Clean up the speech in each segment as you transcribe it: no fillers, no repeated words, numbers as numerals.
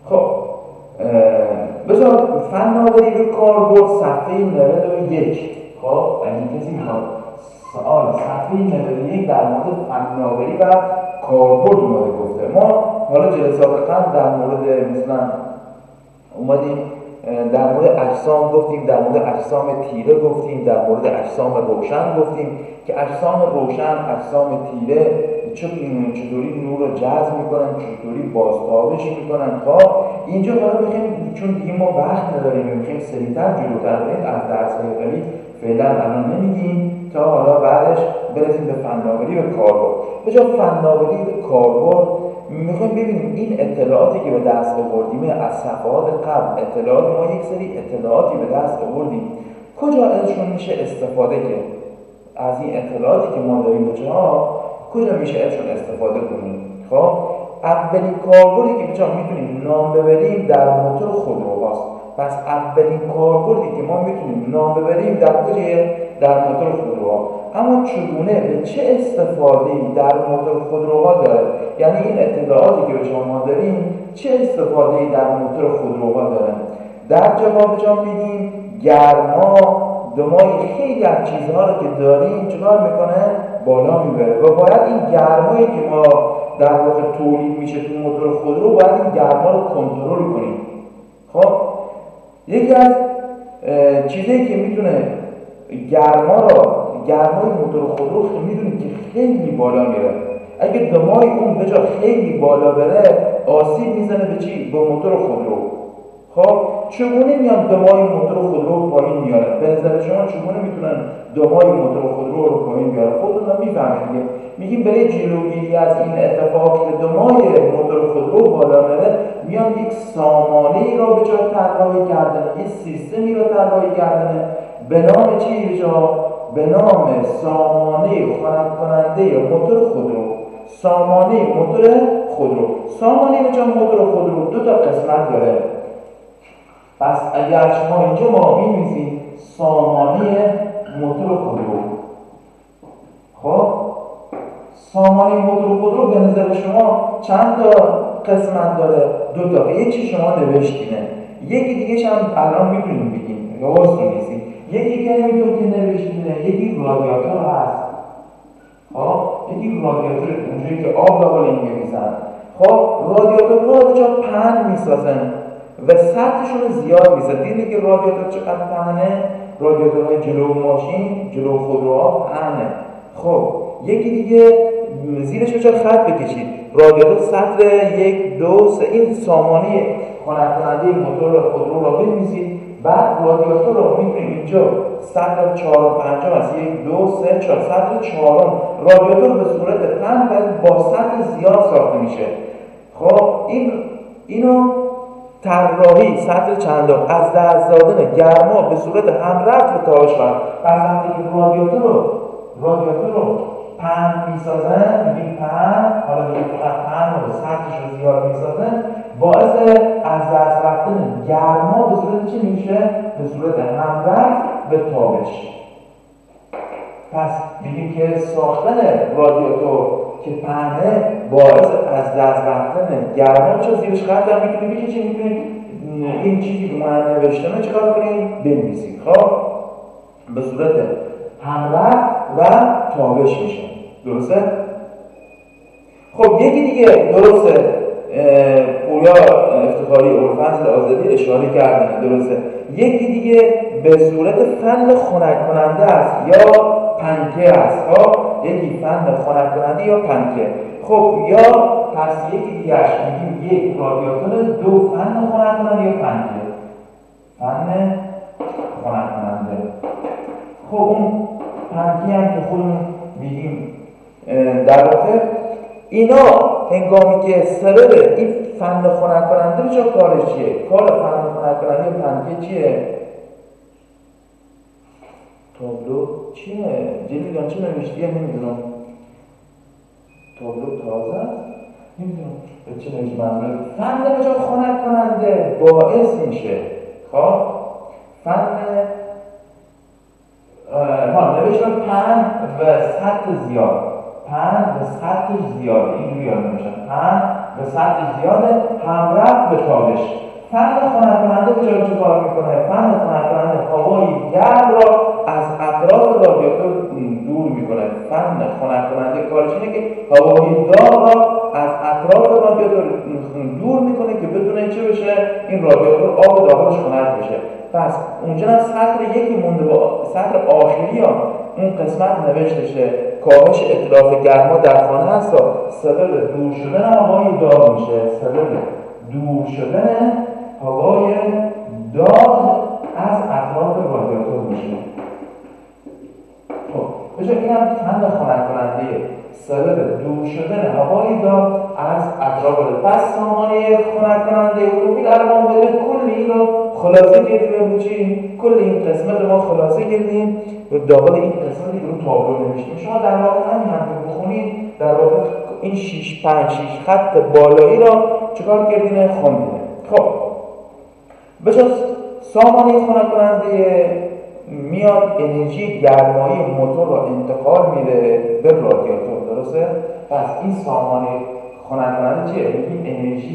خب بذار فناوری به کاربرد صفحه 91. خب اگه کسی میخواد سوال صفحه 91 در مورد فناوری و کاربرد اومده گفته. ما حالا جلسات قبل در مورد مثلا اومدیم در مورد اجسام گفتیم، در مورد اجسام تیره گفتیم، در مورد اجسام روشن گفتیم که اجسام روشن، اجسام تیره چطوری نور رو جذب میکنن، چطوری بازتابش میکنن. خب اینجا حالا میخوایم، چون دیگه ما وقت نداریم، میخوایم سریعتر جلوتر بریم، از درس‌های قبلی فعلا الان نمیگیم تا حالا بعدش برسیم به فناوری و کاربرد. به جای فناوری و کاربرد میخوایم ببینیم این اطلاعاتی که به دست آوردیم از صفحات قبل، اطلاعات ما یک سری اطلاعاتی به دست آوردیم، کجا ازشون میشه استفاده کرد؟ از این اطلاعاتی که ما داریم کجا میشه ازشون استفاده کنیم؟ خب اولین کاربردی که بچه‌ها میتونیم نام ببریم در موتور خودروهاست. پس اولین کاربردی که ما میتونیم نام ببریم در موتور خودروها. اما چگونه، به چه استفاده‌ای در موتور خودروها داره؟ یعنی این اطلاعاتی که به شما داریم چه استفاده‌ای در موتور خودروها داره؟ در جواب جان میگیم گرما، دمای خیلی از چیزها رو که داریم چکار میکنه؟ بالا میبره و باید این گرمایی که ما در واقع تولید میشه تو موتور خودرو باید این گرما رو کنترل کنیم. خب یکی از چیزایی که میتونه گرمای موتور خودرو میدونید که خیلی بالا میره. اگه دمای اون به جا خیلی بالا بره آسیب میزنه به چی؟ به موتور خودرو. خب چگونه میان دمای موتور خودرو پایین میارن؟ به نظر شما چگونه میتونن دمای موتور خودرو رو پایین بیارن؟ خودتون میفهمید دیگه. میگیم برای جلوگیری از این اتفاق که دمای موتور خودرو بالا بره، میان یک سامانه‌ای را به جا طراحی کردن، یک سیستمی را طراحی کردن به نام چی؟ به نام سامانه خنک کننده موتور خودرو. سامانه موتور خودرو. سامانه موتور خودرو دو تا قسمت داره. پس اگر شما اینجا ما می‌نویسید سامانه موتور خودرو، خب سامانه موتور خودرو به نظر شما چند تا قسمت داره؟ دو تا. یکی شما نوشتینه، یکی دیگه هم الان میتونیم بگیم یا واسه نیستید. یکی که میتونید که نوشتینه، یکی رادیاتور هست. خب یکی رادیاتور اونجایی که آب به حال این می‌ریزن. خب رادیاتورها به جا پهن میسازن و سطحشون رو زیاد میزد. دیدید که رادیاتور چقدر پهنه؟ رادیاتورهای جلو ماشین، جلو خودروها پهنه. خب یکی دیگه زیرش بچه خط بکشید. رادیاتور سطح 1 2 3 این سامانه خنک کننده موتور خودرو را بنویسید. بعد رادیاتور رو می‌بینید اینجا سطح 4 و 5 است. 1 2 3 4 سطح 4 رادیاتور به صورت پهن و با سطح زیاد ساخته میشه. خب اینو طراحی سطح چندان از دست دادن گرما به صورت همرفت به تابش کنن. پس وقتی که رادیاتور رو پهن میسازن، میگیم پهن، حالا دیگه فقط پهن رو سطحش رو زیاد میسازن، باعث از دست رفتن گرما به صورت چی میشه؟ به صورت همرفت به تابش. پس میگیم که ساختن رادیاتور که پهنه باعث از دست رفتن گرما میشه. زیرش خط هم میتونید بکشید، میتونید این چیزی که من نوشتم چیکار کنید؟ بنویسید. خب به صورت همرفت و تابش میشه. درسته؟ خب یکی دیگه درسته پویا افتخاری اورفضل آزادی اشاره کردن، درسته. یکی دیگه به صورت فن خنک کننده است یا پنکه است. خب یکی فن خنک کننده یا پنکه. خب یا پس یکی دیگه میگیم یک رادیاتور، دو فن خنک کننده یا پنکه. فن خنک کننده. خب اون پنکه هم که خودمون میگیم در واقع اینا هنگامی که سبب این فن خنک کننده به جا کارش چیه؟ کار فن خنک کننده پنکه چیه؟ تابلو چیه؟ جلی جان چی نوشتیه؟ نمیدونم. تابلو تازه؟ نمیدونم به چی نوشت منظوره؟ فن به جا خنک کننده باعث میشه. خب فن نوشتم پهن و سطح زیاد. پهن و سطح زیاد اینجوری یاد نمیشن. پهن به سطح زیاده، همراه به تابش. فن خنک کننده به جای چه کار میکنه؟ فن خنک کننده هوای گرم را از اطراف رادیاتور دور میکنه. فن خنک کننده کارش اینه که هوای داغ را از اطراف رادیاتور دور میکنه که بتونه چه بشه؟ این رادیاتور آب داخلش خنک بشه. پس اونجا سطر یکی مونده، با سطر آخری ها اون قسمت نوشتشه کاهش اتلاف گرما در خانه هست، سبب دور شدن هوای داغ میشه. سبب دور شدن هوای داغ از اطراف رادیاتور میشه. خب بجا این هم فن خنک کننده، سبب دور شدن هوای داغ از اطراف رادیاتور. پس سامانه خنک کننده اتومبیل الان بده کل این رو خلاصه کردیم. بچین کل این قسمت ما خلاصه کردیم و داخل این قسمتی رو تابلو نوشتیم. شما در واقع همین هم که بخونید در واقع این 6 خط بالایی را چکار کردین؟ خوندین. خب بجز سامانه خنک کننده میاد انرژی گرمایی موتور را انتقال میده به رادیاتور، درسته؟ پس این سامانه خنک کننده چیه؟ این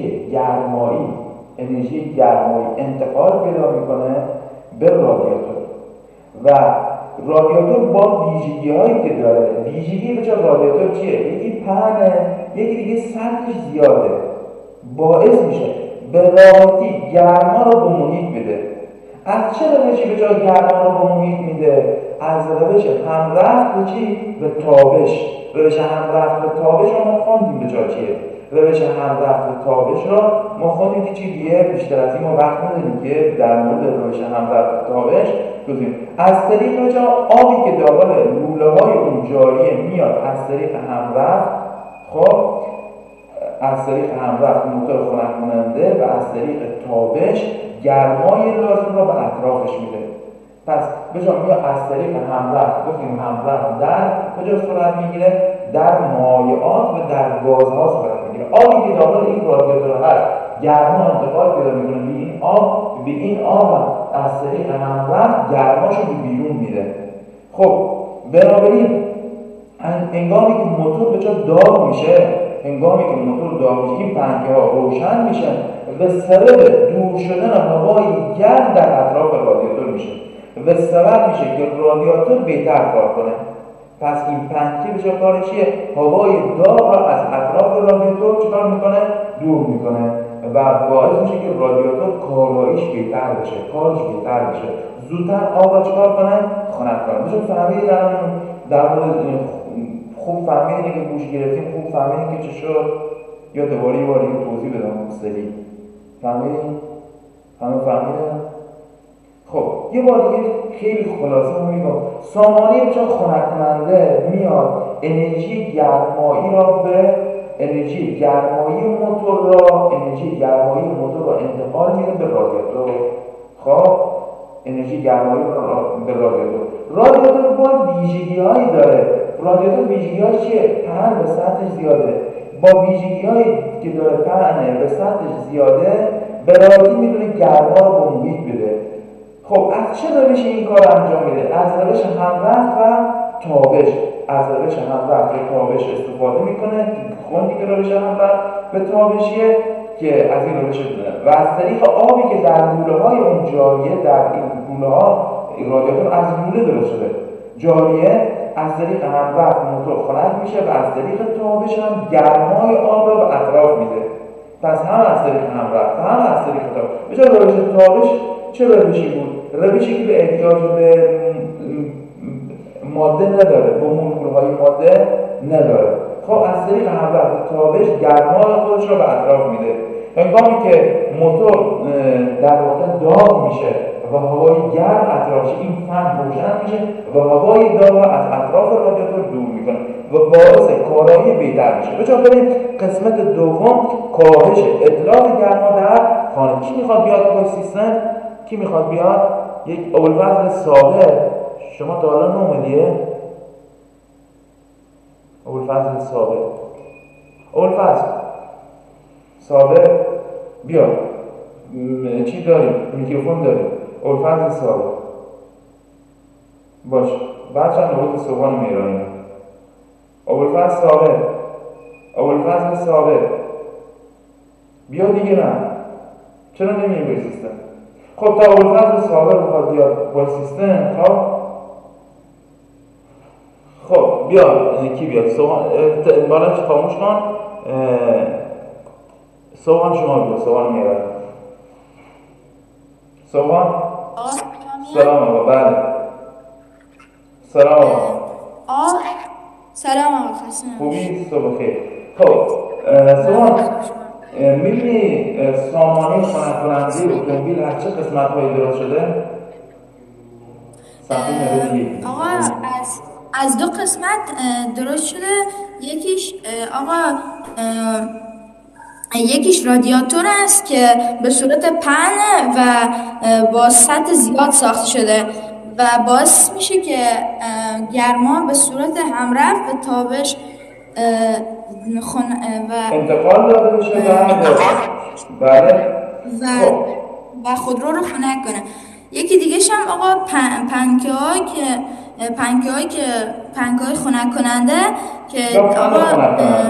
انرژی گرمایی انتقال پیدا میکنه به رادیاتور و رادیاتور با ویژگی هایی که داره. ویژگی بچه رادیاتور چیه؟ یکی پهنه، یکی دیگه سطحش زیاده، باعث میشه به راحتی گرما رو به محیط بده. از چه روشی به جای گرما رو به محیط میده؟ از روش همرفت به چی؟ به تابش. روش همرفت به تابش رو ما خوندیم به جای چیه؟ روش همرفت به تابش رو ما خوندیم که چی دیگه؟ بیشتر از این ما وقت نداریم که در مورد روش همرفت به تابش بگیم. از طریق بجا آبی که داخل لوله های اون جاریه میاد از طریق همرفت، خب از طریق همرفت موتور خنک کننده و از طریق تابش گرمای لازم را به اطرافش میده. پس بجا میاد از طریق همرفت، گفتیم همرفت در کجا صورت میگیره؟ در مایعات و در گازها صورت میگیره. آبی که داخل این رادیاتور هست گرما انتقال پیدا میکنه به این آب از طریق همرفت گرماشو به بیرون میده. خب بنابراین هنگامی که موتور به جا داغ میشه، این پنکه ها روشن میشن و سبب دور شدن هوای گرم در اطراف رادیاتور میشه و سبب میشه که رادیاتور بهتر کار کنه. پس این پنکه به جا کارش چیه؟ هوای داغ را از اطراف رادیاتور چیکار میکنه؟ دور میکنه و باعث میشه که رادیاتور کاراییش بهتر بشه، زودتر آب را چیکار کنه؟ خنک کنه. بچه فهمیدید در مورد خوب فهمیدین که گوش گرفتیم، خوب فهمیدین که چه شد؟ یا دوباره یه بار توضیح بدم سری؟ فهمیدین؟ همه فهمیدن؟ خب یه بار دیگه خیلی خلاصه میگم. سامانه بچه خنک کننده میاد انرژی گرمایی موتور را انتقال میده به رادیاتور. خب انرژی گرمایی را به رادیاتور با ویژگی‌هایی داره. رادیاتور ویژگی‌هاش چیه؟ پهن به سطحش زیاده. با ویژگی‌هایی که داره پهن به سطحش زیاده به راحتی میتونه گرما رو به محیط بده. خب از چه روشی این کار انجام میده؟ از روش همرفت و تابش. استفاده میکنه. خوندی که روش همرفت به تابشیه که از این روش و از طریق آبی که در لوله های اون جاریه، در این لوله ها رادیاتور از لوله درست شده، جاریه از طریق همرفت موتور خنک میشه و از طریق تابش هم گرمای آب را به اطراف میده. پس هم از طریق همرفت هم از طریق تابش. به جای روش تابش چه روشی بود؟ روشی که به احتیاج به ماده نداره، با مولکول‌های ماده نداره. خب از طریق همرفت تابش گرمای خودش را به اطراف میده. هنگامی که موتور در واقع داغ میشه و هوای گرم اطرافش، این فن روشن میشه و هوای داغ را از اطراف رادیاتور دور میکنه و باعث کارایی بهتر میشه. بچه‌ها بریم قسمت دوم، کاهش اتلاف گرما در خانه. کی میخواد بیاد پای سیستم؟ کی میخواد بیاد؟ یک ابوالفضل ساده. شما تا حالا نومدیه؟ ابوالفضل ساده بیا. چی داریم؟ میکروفون داریم. ابوالفضل ساده باش. بعد چند نوبت صبحان میرانیم. ابوالفضل ساده بیا دیگه. نه چرا نمیگیم به سیستم؟ خب تعامل فضل سابق بخواد بیاد با سیستم. خب بیا کی بیاد؟ بالا خاموش کن. سوان شما بیا. سوان میاد. سوان سلام آقا. بله سلام آقا. سلام آقا. خسته خوبی؟ صبح خیر. خب سوان می‌بینی سامانه کننده اتومبیل از چه قسمت‌هایی درست شده؟ آقا از دو قسمت درست شده. یکیش رادیاتور است که به صورت پهن و با سطح زیاد ساخته شده و باعث میشه که گرما به صورت همرفت به تابش و انتقال داده بشه. بله. و خودرو رو خنک کنه. یکی دیگه‌ش هم آقا پنکه‌های خنک کننده که آقا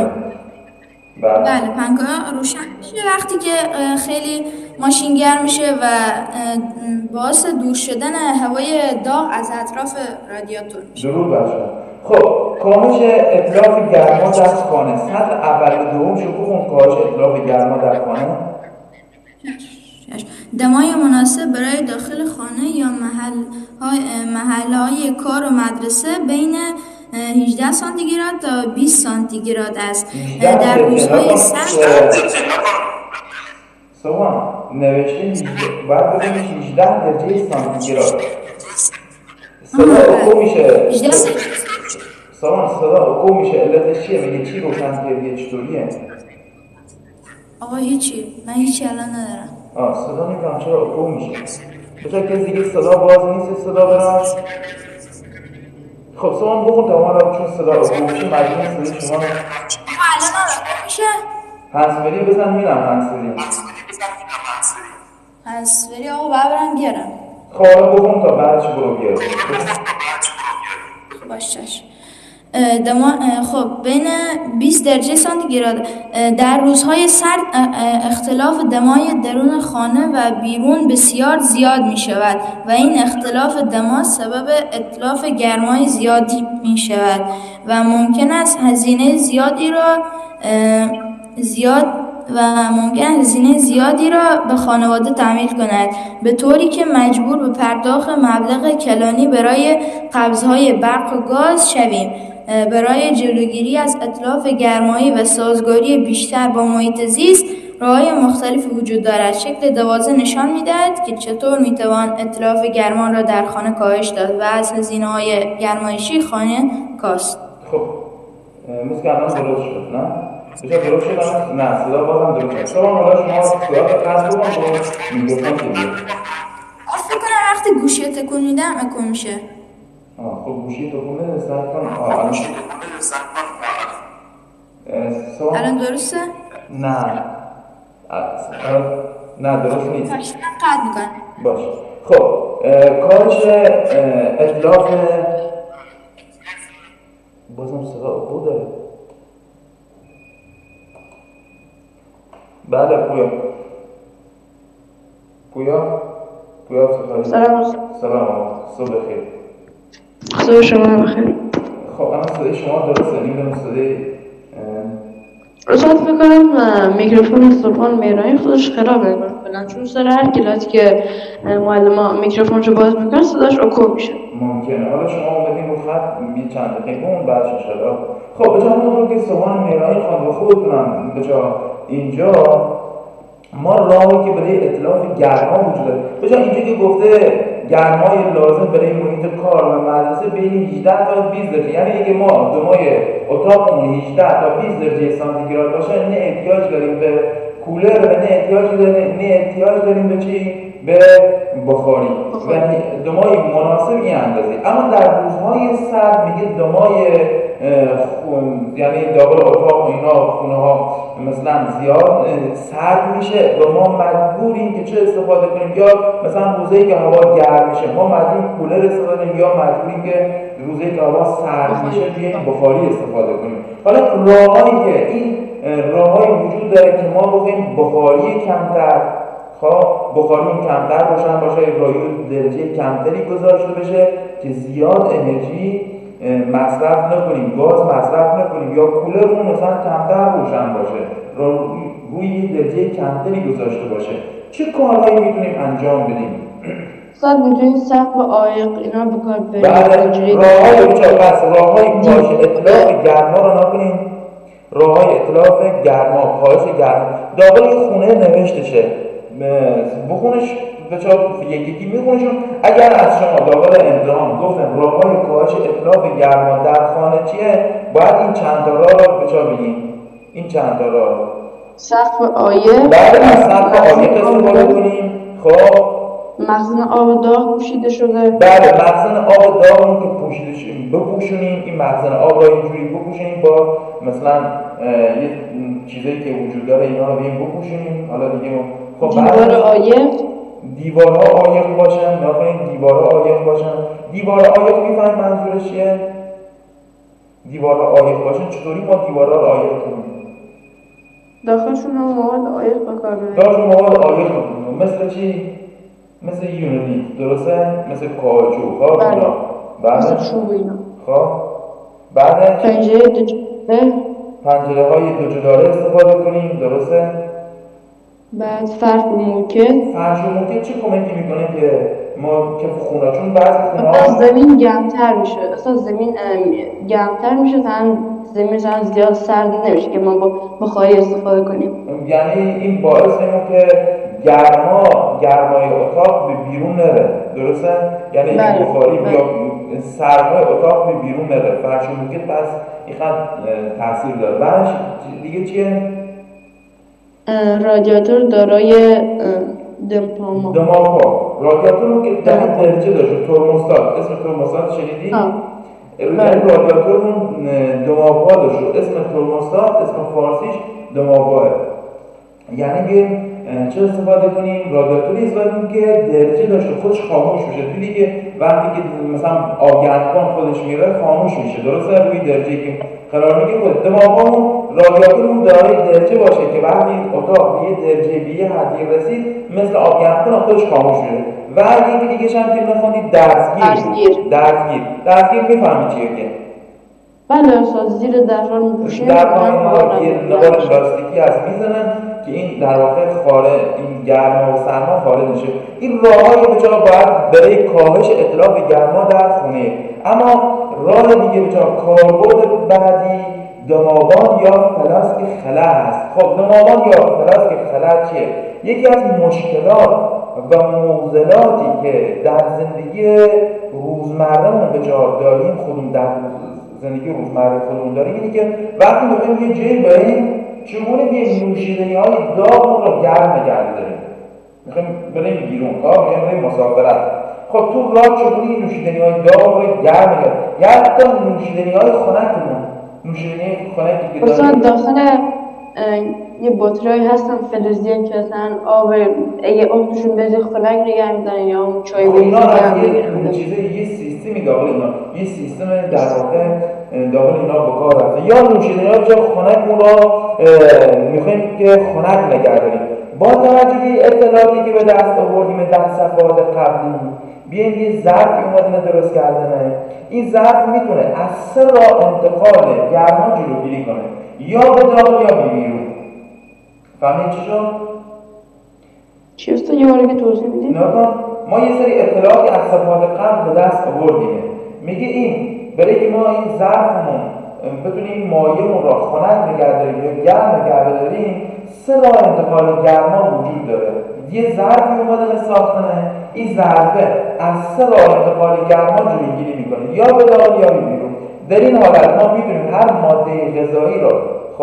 بله پنکه‌ها روشن میشه وقتی که خیلی ماشین گرم میشه و باعث دور شدن هوای داغ از اطراف رادیاتور میشه. درود بر شما. خب کاهش اتلاف گرما در خانه، سطح اول و دوم شو بخون. کاهش اتلاف گرما در خانه. دمای مناسب برای داخل خانه یا محلهای کار و مدرسه بین 18 سانتیگراد تا 20 سانتیگراد است. در روزهای سرد سوان نوشته باید بکنیش 18 درجه سانتیگراد. صدا اکو میشه. سوان صدا اکو میشه. علتش چیه؟ میگه چی روشن کردیه؟ چطوریه؟ آقا هیچی. من هیچی الان ندارم. صدا نمیدونم چرا اکو میشه. بچه کسی دیگه صدا باز نیست صدا برام. خب سوان بخون تمام را چون صدا اکو میشه مجموعه صدای شما. الان میشه؟ هنسفری بزن میرم. هنسفری آقا برم بیارم. خب حالا بخون تا بعدش برو بیارم. باشش. خب بین 20 درجه سانتیگراد در روزهای سرد اختلاف دمای درون خانه و بیرون بسیار زیاد می شود و این اختلاف دما سبب اتلاف گرمای زیادی می شود و ممکن است هزینه زیادی را به خانواده تحمیل کند، به طوری که مجبور به پرداخت مبلغ کلانی برای قبض‌های برق و گاز شویم. برای جلوگیری از اتلاف گرمایی و سازگاری بیشتر با محیط زیست راه‌های مختلفی وجود دارد. شکل 12 نشان می‌دهد که چطور می‌توان اتلاف گرما را در خانه کاهش داد و از هزینه‌های گرمایشی خانه کاست. خب الان درست شد نه؟ بچه درست شد؟ نه صدا بازم درست شد. شما حالا شما صورت قصد بکن با میکروفون که بیاد. فکر کنم وقتی گوشی تکون میدم اکو میشه. خب گوشی تکون بده سعی کن. الان درسته؟ نه درست نیست. قطع میکنم. باشه. خب کارش اتلاف بازم صدا اکو داره. بله پویا سلام صبح بخیر. صبح شما بخیر. خب الان صدای شما درسته؟ نمیدونم صدای رسالت میکنم میکروفون سلطان میرانی خودش خرابه کنن چون سر هر کلاسی که معلم میکروفونشو باز میکنه صداش اکو میشه. ممکنه. حالا شما اومدین رو خط یه چند دقیقه اون بعدش شد. خب بجا همون که سلطان میرانی خواند و خودتونم بجا اینجا ما راهی که برای اتلاف گرما وجود داره. بجا اینجا که گفته گرمای لازم برای محیط کار و مدرسه بین 18 تا 20 درجه، یعنی اگه ما دمای اتاقمون 18 تا 20 درجه سانتیگراد باشه نه احتیاج داریم به کولر و نه احتیاج داریم به چی؟ به بخاری و دمای مناسب این اندازه. اما در روزهای سرد میگه دمای یعنی داخل اتاق و اینا خونه ها مثلا زیاد سرد میشه و ما مجبوریم که چه استفاده کنیم، یا مثلا روزایی که هوا گرم میشه ما مجبوریم کولر استفاده کنیم یا مجبوریم که روزایی که هوا سرد میشه بیایم بخاری استفاده کنیم. حالا راهایی که این راههایی وجود داره که ما بخوایم بخاری کمتر، خب بخاری کمتر روشن باشه، رادیو درجه کمتری گذاشته بشه که زیاد انرژی مصرف نکنیم، گاز مصرف نکنیم، یا کولرمون مثلا کمتر روشن باشه، روی درجه کمتری گذاشته باشه. چه کارهایی میتونیم انجام بدیم؟ صد میتونیم سقف عایق اینا بکار بریم. بله، راههای کاهش اتلاف گرما رو نکنیم. راههای اتلاف گرما، کاهش گرما داخل خونه نوشتشه، بخونش بچه یکی میخونشون. اگر از شما داخل امتحان گفتن راههای کاهش اتلاف گرما در خانه چیه، باید این چند تا راه رو بچه بگیم. این چند تا راه رو سقف عایق، بعد از سقف عایق استفاده کنیم. خب مخزن آب داغ پوشیده شده. بله، مخزن آب داغمون که پوشیده شده بپوشونیم، این مخزن آب را اینجوری بپوشونیم با مثلا یه چیزایی که وجود داره اینا رو بیم بپوشونیم. حالا دیگه خب دیوار عایق، دیوارها عایق باشن، ناخن دیوارها عایق باشن. دیوارها عایق میفهمید منظورش چیه؟ دیوارها عایق باشن چطوری ما دیوارها رو عایق کنیم؟ داخلشون هم مواد عایق بکار بریم. داخلشون مواد عایق کنیم. مثل چی؟ مثل یونیت، درسته؟ مثل کاجو، خب اینا. مثل چوب اینا. خب بعد پنجره های دو جداره استفاده کنیم، درسته؟ بعد فرش موکت. فرش موکت چه کمکی میکنه که ما که خونه، چون بعضی خونه ها زمین گرمتر میشه، اصلا زمین گرمتر میشه تا زمین زیاد سرد نمیشه که ما با بخاری استفاده کنیم. یعنی این باعث میشه که گرمای اتاق به بیرون نره، درسته؟ یعنی این بخاری یا سرمای اتاق به بیرون نره. فرش موکت پس این تاثیر داره. بعدش دیگه چیه؟ رادیاتور دارای دماغ‌ها. رادیاتور که در درجه داشته، ترموستات، اسم ترموستات شنیدی؟ رادیاتور دماغ‌ها داشته، اسم ترموستات، اسم فارسیش دماغ‌ها. یعنی بیم چه استفاده کنیم؟ رادیاتوری استفاده کنیم که درجه داشته، خودش خاموش میشه. دیدی که وقتی که مثلا آب گرمکن خودش میره خاموش میشه، درسته؟ روی درجه که قرار میگه خود دماغمون رادیاتورمون دارای درجه باشه که وقتی اتاق به یه درجه به یه حدی رسید مثل آب گرمکن خودش خاموش میشه. و یکی دیگه هم که میخوندید دستگیر میفهمید چیه که؟ بله استاد، زیر درها میپوشیم، درها یه نوار پلاستیکی هست میزنن که این در واقع این گرما و سرما خارج میشه. این راههای بچه‌ها باید برای کاهش اتلاف گرما در خونه. اما راه دیگه بچه‌ها کاربرد بعدی دماغان یا فلاسک خلا هست. خب دماغان یا فلاسک خلا چیه؟ یکی از مشکلات و معضلاتی که در زندگی روزمره‌مون بچه‌ها داریم، خودمون در زندگی روزمره خودمون داریم، اینه که وقتی می‌خوایم یه جایی بریم چگونه یه نوشیدنی‌های داغ رو گرم نگه داریم. می‌خوایم بریم بیرون، می‌خوایم بریم مسافرت. خب تو راه چگونه نوشیدنی‌های داغ رو گرم نگه داریم؟ یا حتی نوشیدنی‌های خنکمون، نوشیدنی خنکی که داریم. داخل یه بطری هستن فلزی که مثلا آب اگه آبشون بزنی خنک نگه می‌دارن یا اون چای بزنی نگه چیزه یه سیستمی داخل اینا، یه سیستم در واقع داخل اینا به کار رفته. یا نوشیدنی‌ها جا خنکمون رو می‌خوایم که خنک نگه داریم. با توجه به اطلاعاتی که به دست آوردیم در صفحات قبلی، بیایم یه ظرفی اومدن درست کردنه. این ظرف میتونه از سه راه انتقال گرما جلوگیری کنه، یا به داخل یا به بیرون. فهمید چی شد؟ چی است؟ یه باره که توضیح بدید. ما یه سری اطلاعاتی از صفحات قبل به دست آوردیم. میگه این برای که ما این ظرفمون بتونیم مایعمون را خنک نگه داریم یا گرم نگه داریم، سه راه انتقال گرما وجود داره. یه ظرفی اومدن ساختنه، این ظرفه از سه راه انتقال گرما جلوگیری میکنه، یا به داخل یا به بیرون. در این حالت ما میتونیم هر ماده غذایی رو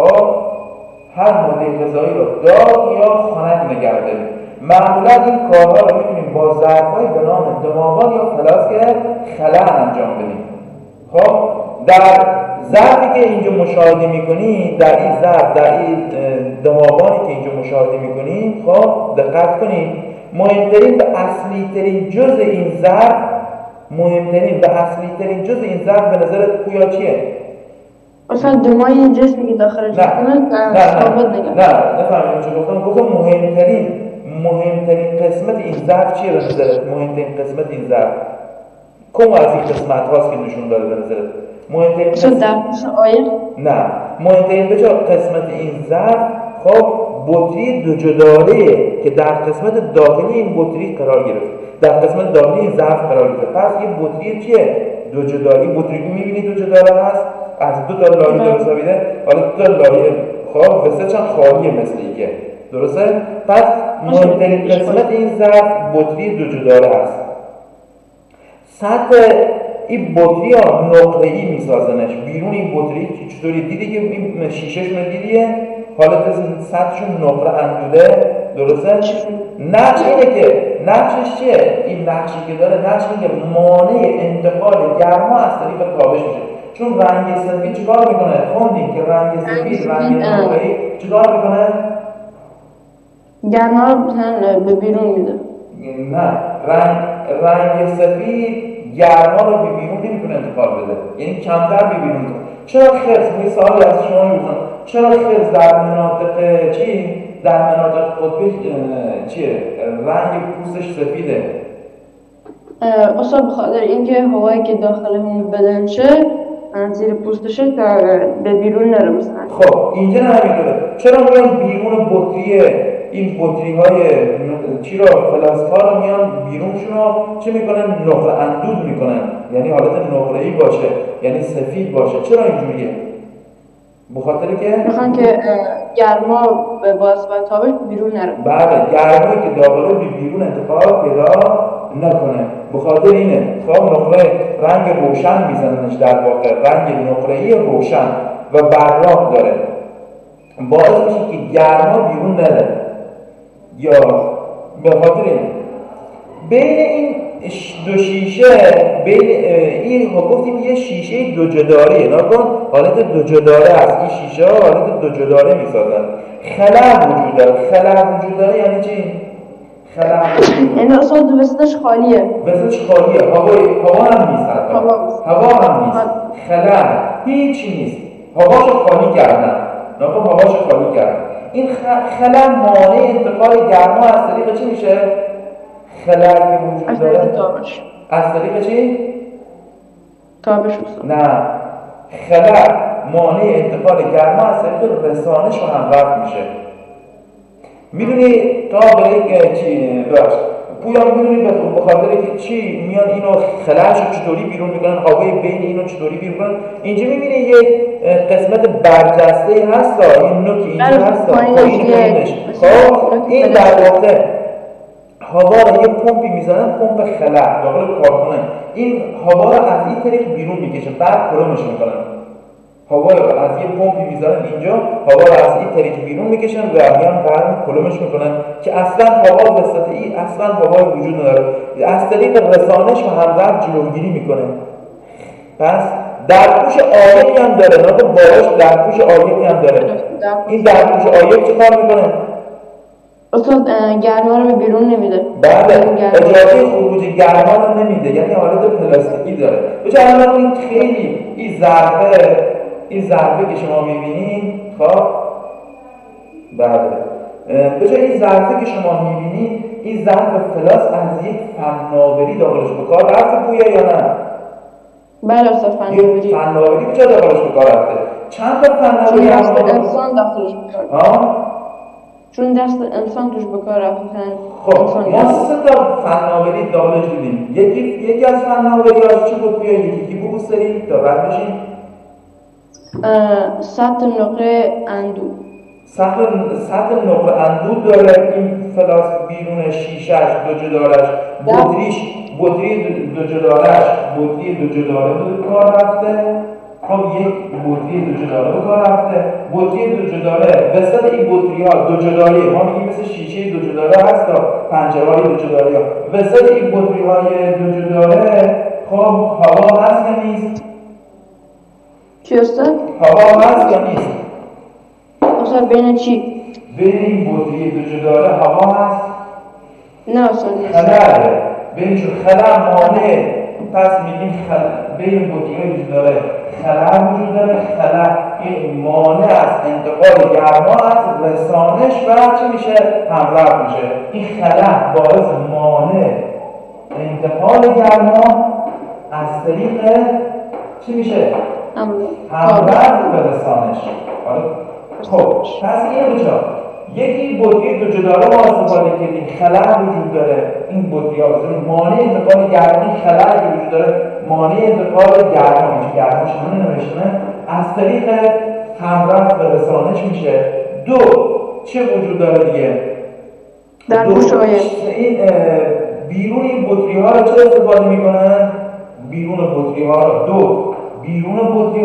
داغ یا خنک نگه داریم. معمولا این کارها رو میتونیم با ظرف‌های به نام دماغان یا فلاسک خلا انجام بدیم. خب در ظرفی که اینجا مشاهده میکنید، در این ظرف، در این دماغانی که اینجا مشاهده میکنید، خب دقت کنید، مهمترین و اصلی ترین جزء این ظرف به نظرت پویا چیه؟ اصلا دمای جسمی که داخل جسمه ثابت نگه. نه نفهمیدم چه گفتم مهمترین قسمت این ظرف چیه به نظرت؟ مهمترین قسمت این ظرف کم از این قسمت هاست که نشون داره به نظرت؟ مهمترین قسمت در پوست عایق؟ نه، مهمترین به جا قسمت این ظرف خب بطری دو جداره که در قسمت داخلی این بطری قرار گرفت، در قسمت داخلی این ظرف قرار گرفت. پس این بطری چیه؟ دو جداره. این بطری که می‌بینی دو جداره هست، از دو تا لایه درست میده. حالا دو تا لایه خب وسطش هم خالیه مثل اینکه، درسته؟ پس مهمترین قسمت این ظرف بطری دو جداره هست. سطح این بطری ها نقره‌ای میسازنش. بیرون این بطری چطوری دیدی که این شیشه‌شون دیدیه؟ حالت سطحشون نقره اندوده، درسته؟ نقش اینه که نقشش چیه؟ این نقشی که داره نقش اینه که مانع انتقال گرما از طریق تابش میشه. چون رنگ سفید چیکار میکنه؟ خوندیم که رنگ سفید رنگ نقره‌ای چیکار میکنه؟ گرما رو به بیرون میده. نه، رنگ سفید گرما رو به بیرون نمیتونه انتقال بده، یعنی کمتر به بیرون میتونه. چرا خرس؟ یه سوالی از شما میپرسم، چرا خرس در مناطق در مناطق قطبی چیه رنگ پوستش سفیده؟ اصلا بخاطر اینکه هوایی که داخل اون بدنشه زیر پوستشه تا به بیرون نره مثلا. خب اینجا نه همینطوره. چرا میان بیرون بطری این بطری های چی رو فلاسک ها رو میان بیرونشون رو چه میکنن؟ نقره اندود میکنن، یعنی حالت نقره‌ای باشه، یعنی سفید باشه. چرا اینجوریه؟ بخاطر که میخوان که گرما به واسطه تابش بیرون نره. بله، گرمایی که داخل به بیرون انتقال پیدا نکنه. بخاطر اینه خب نقره رنگ روشن میزننش، در واقع رنگ نقره‌ای روشن و براق داره، باعث میشه که گرما بیرون نره. یا به خاطر این بین این دو شیشه، بین این گفتیم یه شیشه دو جداره، نکن حالت دو جداره هست. این شیشه ها حالت دو جداره میسازن. خلا وجود داره. خلا وجود داره یعنی چی؟ خلا یعنی اصلا وسطش خالیه. وسطش خالیه. هوا هم نیست. هوا هم نیست. خلا هیچی نیست. هواشو خالی کردن. نکن هواشو خالی کردن. این خلا مانع انتقال گرما از طریق چی میشه؟ خلا که وجود داره از طریق چی؟ تابش. نه، خلا مانع انتقال گرما از طریق رسانش و همراه میشه. میدونی تا برای چی باش پویا میدونی به خاطر که چی میان اینو خلاش چطوری بیرون میکنن، هوای بین اینو چطوری بیرون میکنن. اینجا میبینی یه قسمت برجسته هست، این نوکی اینجا هست پایینش. خب این در واقع هوا رو یه پمپی میزنن، پمپ خلا داخل کارخونه. این هوا رو از این طریق بیرون میکشه، بعد کلمش میکنن. هوا رو از یه پمپی میذارن اینجا، هوا رو از این طریق بیرون میکشن و میان بعد کلمش میکنن که اصلا هوا وسطی اصلا هوای وجود نداره. از طریق رسانش و همراه جلوگیری میکنه. پس درپوش عایقی هم داره، نه باش درپوش عایقی هم داره. این درپوش عایق چه کار میکنه؟ اصلا گرما رو به بیرون نمیده. بله، اجازه خروج گرما رو نمیده، یعنی حالت پلاستیکی داره. بچه الان این خیلی این ظرفه که شما میبینید، خب بله بچه این ظرفه که شما میبینید، این ظرف فلاس از یک فناوری داخلش به کار رفته پویا یا نه؟ بله اصلا فناوری. فناوری کجا داخلش به کار رفته؟ چند تا فناوری هست؟ چون دست انسان داخلش به کار. چون دست انسان توش به کار رفتن. خب ما سه تا فناوری داخلش دیدیم. یکی از فناوری‌هاش چی بود پویا؟ یکی بگو سریع تا رد بشیم. سطح نقره اندود. سطح نقره اندود داره این فلاس بیرون شیشهش دو جدارش بطری دو جداره به کار رفته. خب یک بطری دو جداره به کار رفته. بطری دو جداره وسط این بطری ها دو جداره ما میگیم مثل شیشه دو جداره هست تا پنجره های دو جداره ها. وسط این بطری های دو جداره خب هوا هست یا نیست؟ چی هسته؟ هوا هست یا نیست؟ اصلا بین چی؟ بین این بطری دو جداره هوا هست؟ نه اصلا نیست. خلاه بینشون خلا مانع پس میگیم بین بطری‌های وجود داره خلا وجود داره. خلا این مانع از انتقال گرما از رسانش و چی میشه؟ همراه میشه. این خلا باعث مانع انتقال گرما از طریق چی میشه؟ همراه به رسانش. خب پس این بچه یکی بطری دو جداره ما استفاده کردیم، خلا وجود داره. این بطری ها مانع انتقال گرما، این خلا که وجود داره مانع انتقال گرما میشه. گرما چونه نوشتنه از طریق همراه به رسانش میشه. دو چه وجود داره دیگه؟ در گوش آید این بیرون این بطری ها رو چه استفاده میکنن؟ بیرون بطری ها رو بیرون بطری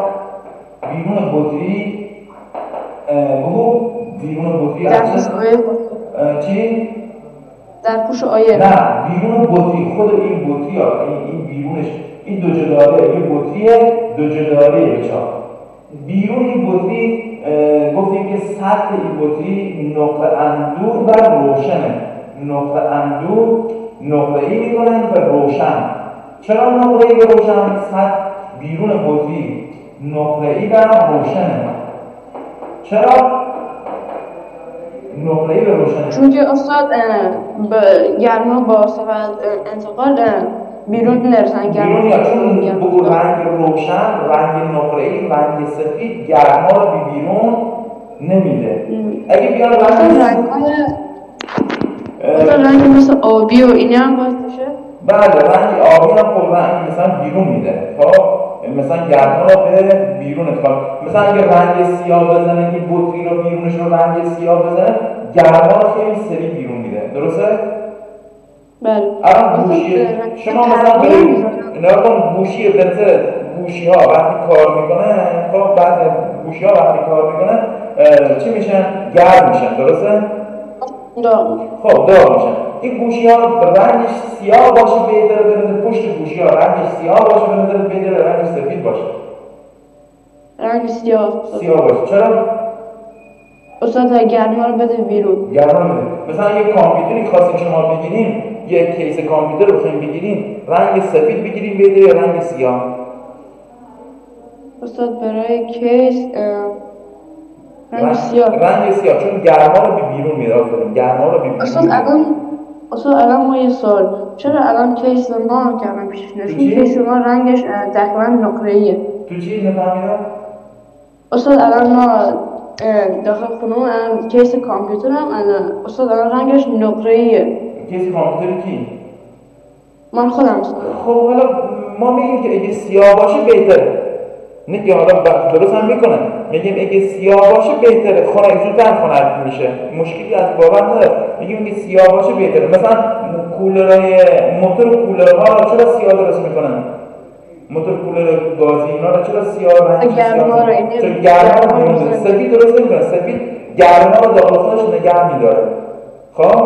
بیرون بطری در پوش آید چی؟ در پوش آید نه بیرون بطری، خود این بطری ها این بیرونش این دو جداره، این بطری دو جداره بچه بیرون این بطری گفتیم که سطح این بطری نقطه اندور و روشنه. نقطه اندور نقطه ای میکنن و روشن. چرا نقطه ای و روشن؟ سطح بیرون بطری نقطه ای و روشنه. چرا نقطه ای و روشنه؟ چون که استاد گرما با صفحه انتقال بیرون نرسن. بیرون یا چون بگو رنگ روشن، رنگ نقره‌ای، رنگ سفید گرما رو بیرون نمیده. اگه بیان رنگ مثل آبی و اینی هم باید میشه؟ بله رنگ آبی هم خب رنگ مثلا بیرون میده. خب مثلا گرما رو به بیرون انتقال. مثلا اگه رنگ سیاه بزنه که بطری رو بیرونش رو رنگ سیاه بزنه گرما رو خیلی سریع بیرون میده. درسته؟ بله. الان گوشی شما مثلا برید نگاه گوشی بنزر گوشی ها وقتی کار میکنه، خب بعد گوشی ها وقتی کار میکنه چی میشن؟ گرم میشن. درسته؟ داغ. خب داغ میشن. این گوشی ها رنگش سیاه باشه بهتره بنزر پشت گوشی ها رنگش سیاه باشه بنزر بهتره رنگش سفید باشه. رنگ سیاه باشه. چرا؟ استاد گرما رو بده بیرون. گرما بده. مثلا یه کامپیوتری خواستیم شما بگیریم، یک کیس کامپیوتر رو بخوایم بگیریم، رنگ سفید بگیریم بده یا رنگ سیاه؟ استاد برای کیس رنگ سیاه چون گرما رو بیرون میده. گرما رو بیرون. استاد الان ما یه سوال، چرا الان کیس ما که الان پیشش نشون کیس ما رنگش تقریبا نقره‌ایه؟ تو چی نفهمیدم؟ استاد الان ما داخل خونه کیس کامپیوتر هم استاد الان رنگش نقره‌ایه. کیس کامپیوتر کی؟ من خودم استاد. خب حالا ما میگیم که اگه سیاه باشه بهتره. نه که حالا درست هم میکنن، میگیم اگه سیاه باشه بهتره، زودتر خنک میشه، مشکلی از بابت نداره. میگیم که سیاه باشه بهتره. مثلا کولرهای موتور کولرها رو چرا سیاه درست میکنن؟ موتور کولر گازی اینا رو چرا سیاه رنگ گرما رو چون گرما رو میمونه. سفید درست نمیکنه. سفید گرما رو داخل خودش نگه میداره. خب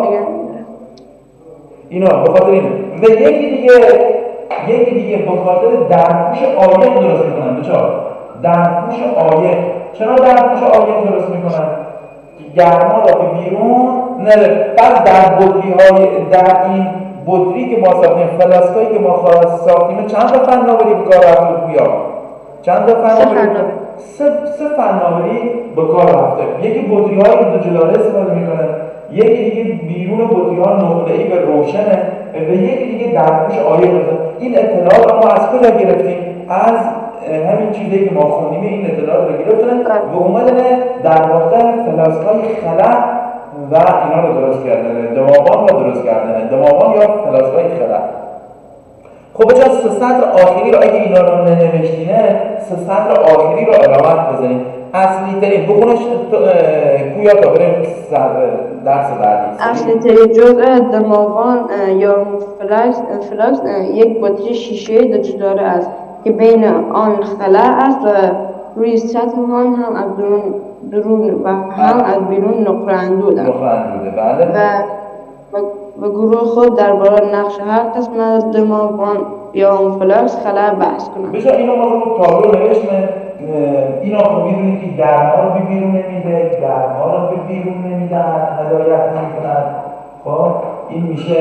اینا به خاطر اینه. و یکی دیگه به خاطر درپوش عایق درست میکنن. بچه‌ها درپوش عایق. چرا درپوش عایق درست میکنن؟ گرما را به بیرون نره. پس در این بطری که ما ساختیم، فلاسکایی که ما ساختیم، چند تا فناوری به کار رفته بویا؟ چند تا فناوری؟ سه فناوری به کار رفته. یکی بطری‌های دو جداره استفاده میکنه، یکی دیگه بیرون بطری‌ها نقطه‌ای به روشنه و یکی دیگه درپوش عایق. این اطلاعات رو ما از کجا گرفتیم؟ از همین چیزی که ما خوندیم. این اطلاعات رو گرفتن و اومدن در واقع فلاسکای خلا و اینا رو درست کردن، دماغان رو درست کردن، دماغان یا فلاسفای خلا. خب بچه سه سطر آخری رو اگه اینا رو ننوشتینه، سه سطر آخری رو علامت بزنید. اصلی ترین بخونش پویا تا بریم درس بعدی. اصلی ترین جزء دماغان یا فلاکس یک بطری شیشه دو جداره است که بین آن خلا است و روی سطح آن هم از درون و هم از بیرون نقره اندوده. بله. و گروه خود درباره نقش هر قسم از دماغان یا آنفلاکس خلا بحث کنند. بچه اینو ما رو تابلو نوشتیم. اینا خب میدونید که گرما رو به بیرون نمیده، گرما رو به بیرون نمیدن، هدایت نمیکنن. خب این میشه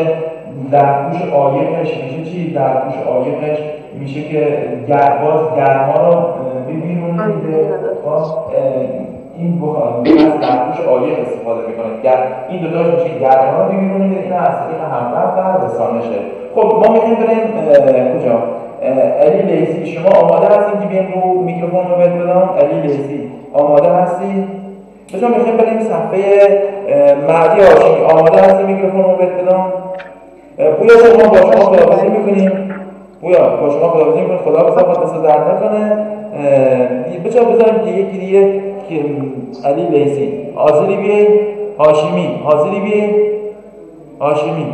در پوش عایقش میشه چی؟ در پوش عایقش میشه که باز گرما رو بیرون میده. این بخار در پوش عایق استفاده میکنه. این دو تاش میشه گرما رو بیرون میده. این از طریق همراه و رسانشه. خب ما میخوایم بریم کجا؟ علی لیسی، شما آماده هستین که بیایم رو میکروفون رو بهت بدم؟ علی لیسی آماده هستی؟ بچه‌ها میخوایم بریم صفحه مهدی هاشمی. آماده هستی میکروفون رو بهت بدم؟ پویا شما با شما خداحافظی میکنیم. پویا با شما خداحافظی میکنیم. خدا بزرگ دست درد نکنه. بچه‌ها بذاریم که یکی دیگه که علی لیسی حاضری بیای؟ هاشمی حاضری بیای؟ هاشمی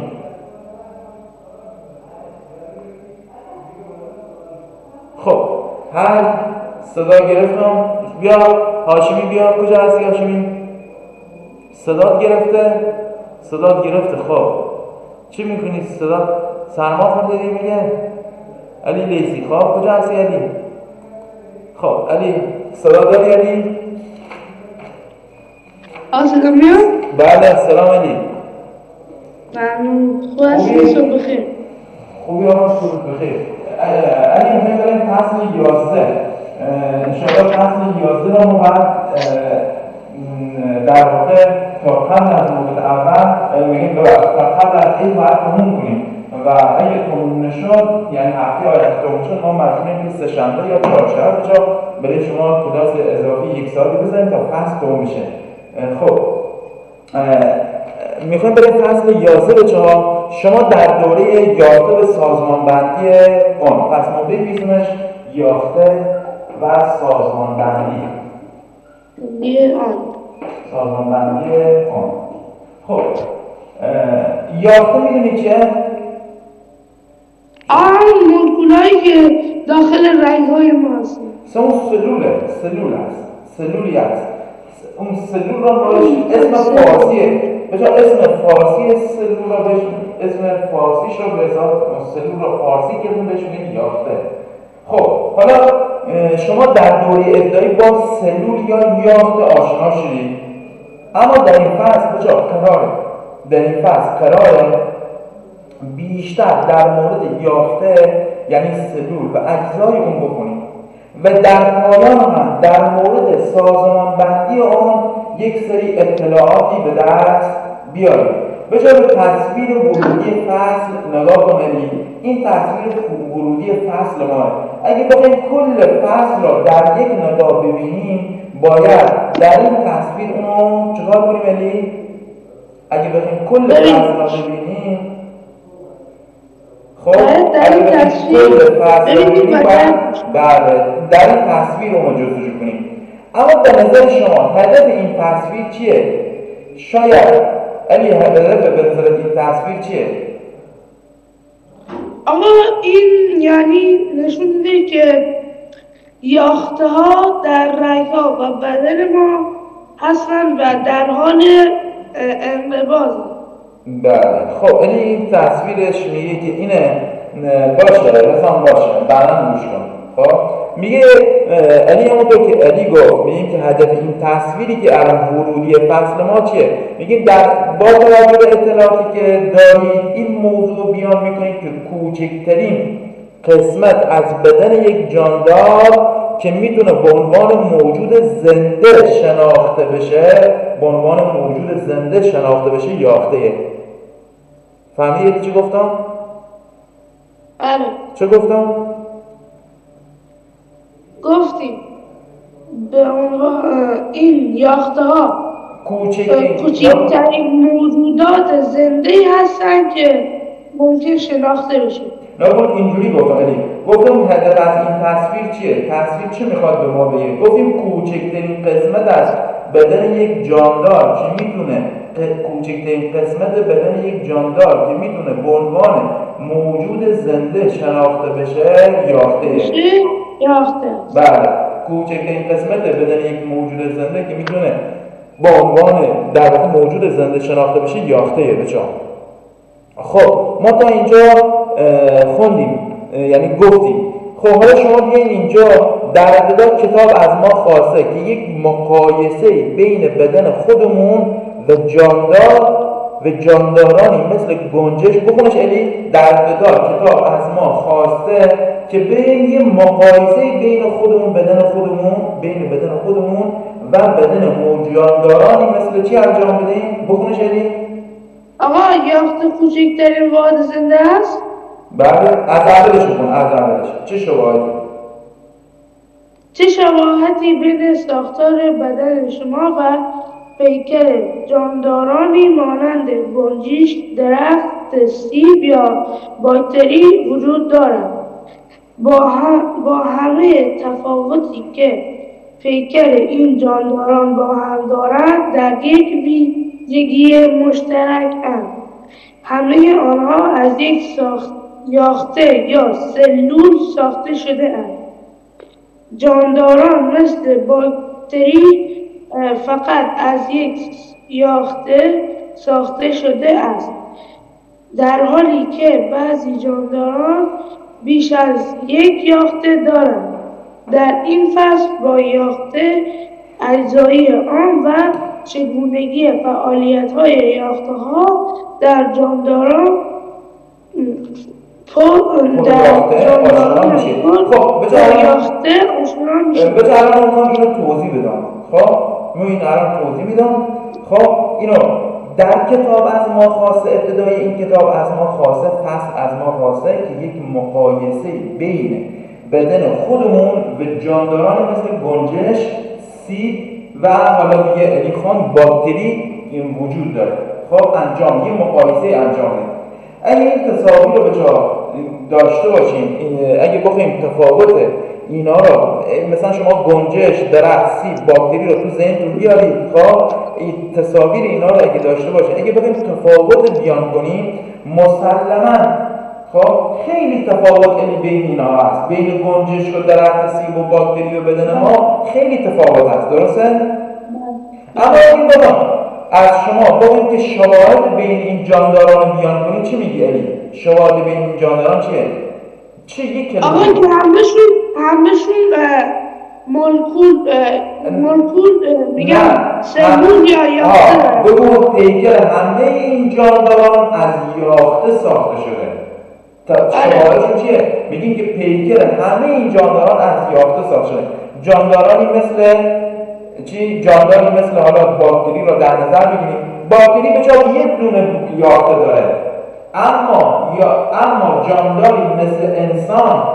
خب هر صدا گرفتم. بیا هاشمی بیا. کجا هستی هاشمی؟ صدات گرفته. خب چی میکنی؟ صدا سرما خورده میگه علی لیسی. خب کجا هستی علی؟ خب علی صدا داری علی؟ صدا میاد؟ بله سلام علی. ممنون. خوب هستی؟ صبح بخیر. خوبی آقا صبح بخیر. علی میخوایم بریم فصل 11. انشاءالله فصل 11 رو بعد در واقع تا قبل از مورد اول میگیم تا قبل از این باید تموم کنیم و اگه تموم نشد یعنی هفته آینده تموم شد ما مجبوریم که سه‌شنبه یا چهارشنبه جا برای شما کلاس اضافی یک سالی بزنیم تا فصل تموم میشه. خب میخوایم بریم فصل 11 بچه‌ها. شما در دوره یافته به سازمانبندی پس ما بنویسیمش یافته و سازمانبندی. سازمانبندی خب یافته میدونی چیه؟ مولکولایی که داخل رگ‌های ما هستن. اون سلولی هست. اون سلول را باش اسم فارسیه. بچه اسم فارسی سلول را بهش اسم فارسیش رو به حساب سلول را فارسی کردیم بهش میگن یافته. خب حالا شما در دوره ابتدایی با سلول یا یافته آشنا شدید. اما در این فصل قراره بیشتر در مورد یافته یعنی سلول و اجزای اون بخونیم و در پایان هم در مورد سازمانبندی آن یک سری اطلاعاتی به دست بیاریم. به جای تصویر ورودی فصل نگاه کنید. این تصویر ورودی فصل ما. اگه بخوایم کل فصل را در یک نگاه ببینیم باید در این تصویر اونو چکار کنیم علی؟ اگه بخوایم کل فصل را ببینیم خب در این تصویر در این تصویر رو جستجو کنیم. اما به نظر شما هدف این تصویر چیه؟ شاید علی هدف به نظر این تصویر چیه؟ اما این یعنی نشون میده که یاخته ها در رگ‌ها و بدن ما هستن و در حال انقباض. بله خب این تصویرش میگه که اینه باشه بعدا گوش کن. خب میگه علی همونطور که علی گفت میگیم که هدف این تصویری که الان ورودی فصل ما چیه؟ میگیم با توجه به اطلاعاتی که دارید این موضوع بیان میکنید که کوچکترین قسمت از بدن یک جاندار که میتونه به عنوان موجود زنده شناخته بشه یافته. فهمیدید چی گفتم؟ بله. چه گفتم؟ گفتیم به عنوان این یاخته ها کوچکترین موجودات زنده هستن که ممکن شناخته بشه. نگفتم اینجوری گفتم علی. گفتم هدف از این تصویر چیه؟ تصویر چه میخواد به ما بگه؟ گفتیم کوچکترین قسمت از بدن یک جاندار که میتونه به عنوان موجود زنده شناخته بشه یافته. بله کوچکترین قسمت بدن یک موجود زنده که میتونه به عنوان در واقع موجود زنده شناخته بشه یافته بچه‌ها. خب ما تا اینجا خوندیم یعنی گفتیم. خب حالا شما بیاین اینجا در ابتدا کتاب از ما خواسته که یک مقایسه بین بدن خودمون و و جاندارانی مثل گنجش. بخونش الی در ابتدا کتاب از ما خواسته که بریم یه مقایسه بین خودمون بدن خودمون و بدن جاندارانی مثل چی انجام بدیم. بخونش الی. آقا یاخته کوچکترین واحد زنده است؟ بله از اولش بخون، از اولش. چه شباهتی بین ساختار بدن شما و پیکر جاندارانی مانند گنجش، درخت، سیب یا باکتری وجود دارد؟ با همه تفاوتی که پیکر این جانداران با هم دارند، در یک ویژگی مشترک اند. همه آنها از یک یاخته یا سلول ساخته شده اند. جانداران مثل باکتری فقط از یک یاخته ساخته شده است، در حالی که بعضی جانداران بیش از یک یاخته دارند. در این فصل با یاخته، اجزای آن و چگونگی فعالیت‌های یافته‌ها در جانداران الان میخوام اینو توضیح بدم. خب اینو در کتاب از ما خواسته، ابتدای این کتاب از ما خواسته، فصل از ما خواسته که یک مقایسه بین بدن خودمون و جانداران مثل گنجش، سیب و حالا دیگه الیخان باکتری این وجود داره. خب یه مقایسه انجام بدیم. اگه این تصاویر رو به جا داشته باشیم، اگه بخوایم تفاوت اینا رو، مثلا شما گنجش، درخت، سیب، باکتری رو تو ذهنتون بیارید. خب این تصاویر اینا رو اگه داشته باشیم، اگه بخوایم تفاوت بیان کنیم، مسلماً خب خیلی تفاوت بین اینا هست. بین گنجش و درخت، سیب و باکتری و بدن ما خیلی تفاوت هست. درسته؟ اما این از شما بگیم که شواهد بین این جانداران رو بیان کنید، چی میگی علی؟ شواهد بین این جانداران چیه؟ چه یک کلمه؟ آقا که همشون مولکول میگن سلول یا یاخته. بگو پیکر همه این جانداران از یاخته ساخته شده. شواهدشون چیه؟ میگیم که پیکر همه این جانداران از یاخته ساخته شده. جاندارانی مثل جانداری مثل حالا باکتری رو در نظر بگیریم. باکتری به جای یک دونه یاخته داره، اما جانداری مثل انسان،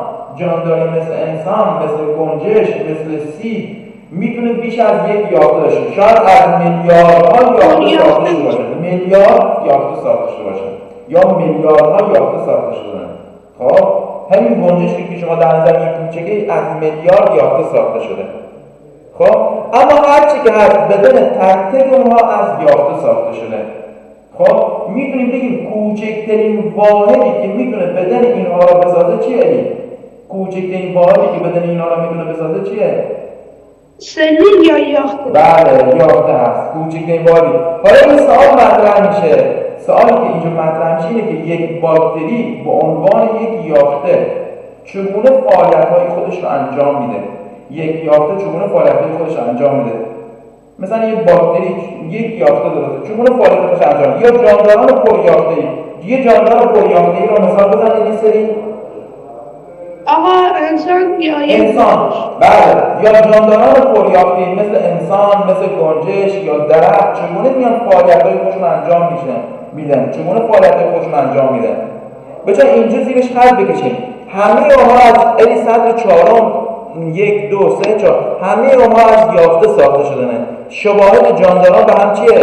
مثل گنجش، مثل سیب میتونه بیش از یک یاخته داشته. شاید از میلیاردها یاخته ساخته شده باشه، میلیارد یاخته ساخته شده باشه، یا میلیاردها یاخته ساخته شده. خب همین گنجش که شما در نظر میگیرید از میلیارد یاخته ساخته شده. خب اما هرچی که هست بدن تک اونها از یاخته ساخته شده. خب میتونیم بگیم کوچکترین واحدی که میتونه بدن اینها رو بسازه چیه؟ کوچکترین واحدی که بدن اینها رو میتونه بسازه چیه؟ سلول یا یاخته. بله یاخته هست، کوچکترین واحدی. حالا این سوال مطرح میشه. سوالی که اینجا مطرح میشه اینه که یک باکتری به عنوان یک یاخته چگونه فعالیت‌های خودش رو انجام میده؟ یک یاخته چگونه فعالیت‌های خودش رو انجام میده؟ مثلا یک باکتری یک یاخته داره، چگونه فعالیت خودش انجام میده؟ یا جانداران پریافته‌ای، یه جاندار پریافته‌ای رو مثال بزنید این سری. آقا انسان یا انسان، بله، یا جانداران پریافته‌ای مثل انسان، مثل گنجش یا درخت چگونه میان فعالیت‌های خودشون انجام میدن؟ چگونه فعالیت‌های خودشون انجام میدن؟ بچه‌ها اینجا زیرش خط بکشید. همه اونها از الی صدر 4 1 2 3 4 همه اونها از یافته ساخته شدن. شواهد جانداران به هم چیه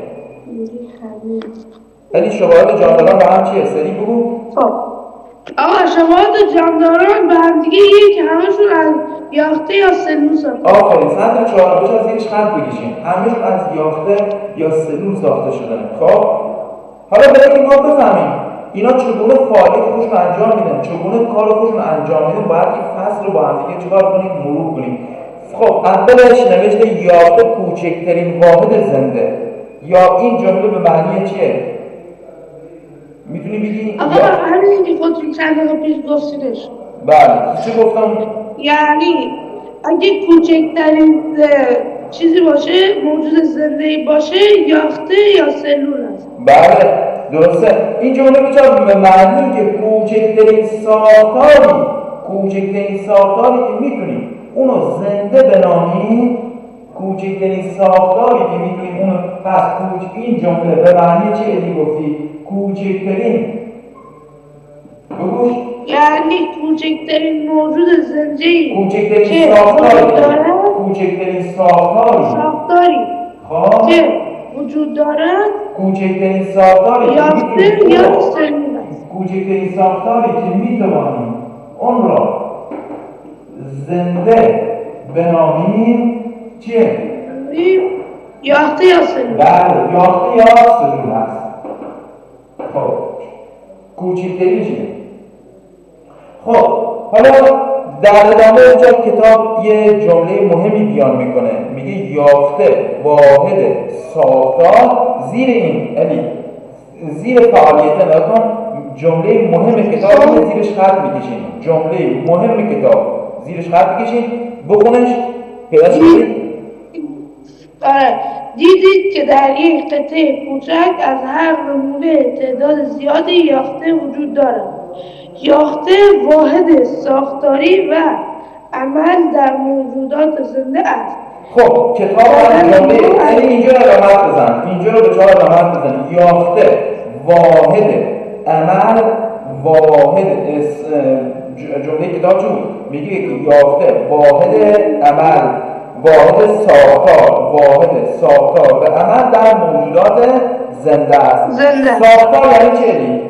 الی شواهد جانداران به هم چیه؟ سری بگو. آقا شواهد جانداران به هم دیگه که همشون از یاخته یا سلول ساخته. آفرین، صدر 4 بچه‌ها زیرش خط بکشیم. همشون از یاخته یا سلول ساخته شدن. خب حالا بریم ما بفهمیم اینا چگونه فعالیت خودشون انجام میدن، چگونه کار خودشون انجام میدن. باید این فصل رو با هم دیگه چیکار کنیم؟ مرور کنیم. خب اولش نوشته یافته کوچکترین واحد زنده. یا این جمله به معنی چیه؟ میتونی بگی؟ آقا همین که خودتون چند دقیقه پیش گفتیدش. بله چی گفتم؟ یعنی اگه کوچکترین چیزی باشه، موجود زنده‌ای باشه، یاخته یا سلول است. بله درسته. این جمله بچه به معنی که کوچکترین ساختاری که میتونیم اونو زنده بنامیم، کوچکترین ساختاری که میتونیم اونو پس این جمله به معنی چه ادی گفتی؟ کوچکترین بگوش، یعنی کوچکترین موجود زنده‌ای کوچکترین ساختاری که وجود دارد، کوچکترین ساختاری یافته یا سلول است. کوچکترین ساختاری که میتوانیم اون را زنده بنامیم چیه؟ یافته یا سلول. بله یافته یا سلول هست. خب کوچکترین چیه؟ خب حالا در ادامه اینجا کتاب یه جمله مهمی بیان میکنه، میگه یافته واحد ساختار زیر این، یعنی زیر فعالیت نکن. جمله مهم کتاب زیرش خط میکشین، جمله مهم کتاب زیرش خط میکشین، بخونش پیدا شدید. دیدید که در یک قطعه کوچک از هر نمونه تعداد زیادی یافته وجود دارد. یافته واحد ساختاری و عمل در موجودات زنده است. خب کتاب جمله اینجا رو علامت بزن، اینجا رو به 4 علامت بزن. یافته واحد عمل واحد جمله کتاب چون میگه که یافته واحد عمل واحد ساختار و عمل در موجودات زنده است. ساختار یعنی چه؟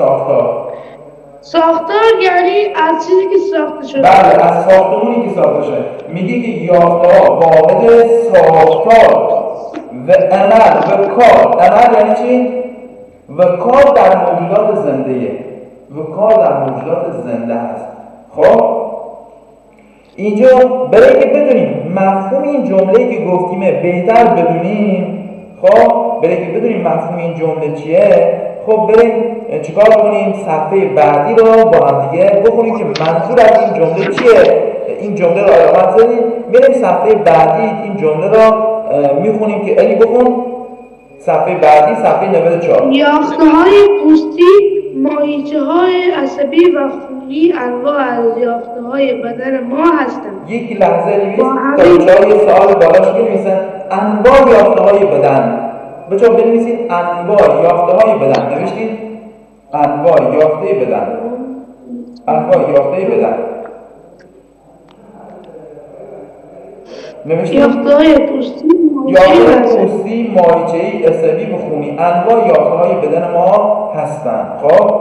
ساختار یعنی از چیزی که ساخته شده. بله از ساختمونی که ساخته شده. میگه که یافته ها واحد ساختار و عمل و کار. عمل یعنی چی؟ و کار در موجودات زنده است. خب اینجا برای که بدونیم مفهوم این جمله که گفتیمه بهتر بدونیم، خب برای که بدونیم مفهوم این جمله چیه، خب بریم چیکار کنیم؟ صفحه بعدی رو با هم دیگه بخونیم که منظور از این جمله چیه. این جمله رو علامت زدیم، بریم صفحه بعدی این جمله رو میخونیم که الی بخون. صفحه بعدی صفحه 94. یافته‌های پوستی، ماهیچه‌های عصبی و خونی انواع از یافته‌های بدن ما هستند. یک لحظه نویس تا جای سوال بالاش بنویسن انواع یافته‌های بدن. بچه بنویسید انواع یافته‌های بدن. نوشتید انواع یافته بدن. نوشتید یافته‌های پوستی، ماهیچه‌ای عصبی و خونی انواع یافته‌های بدن ما هستند. خب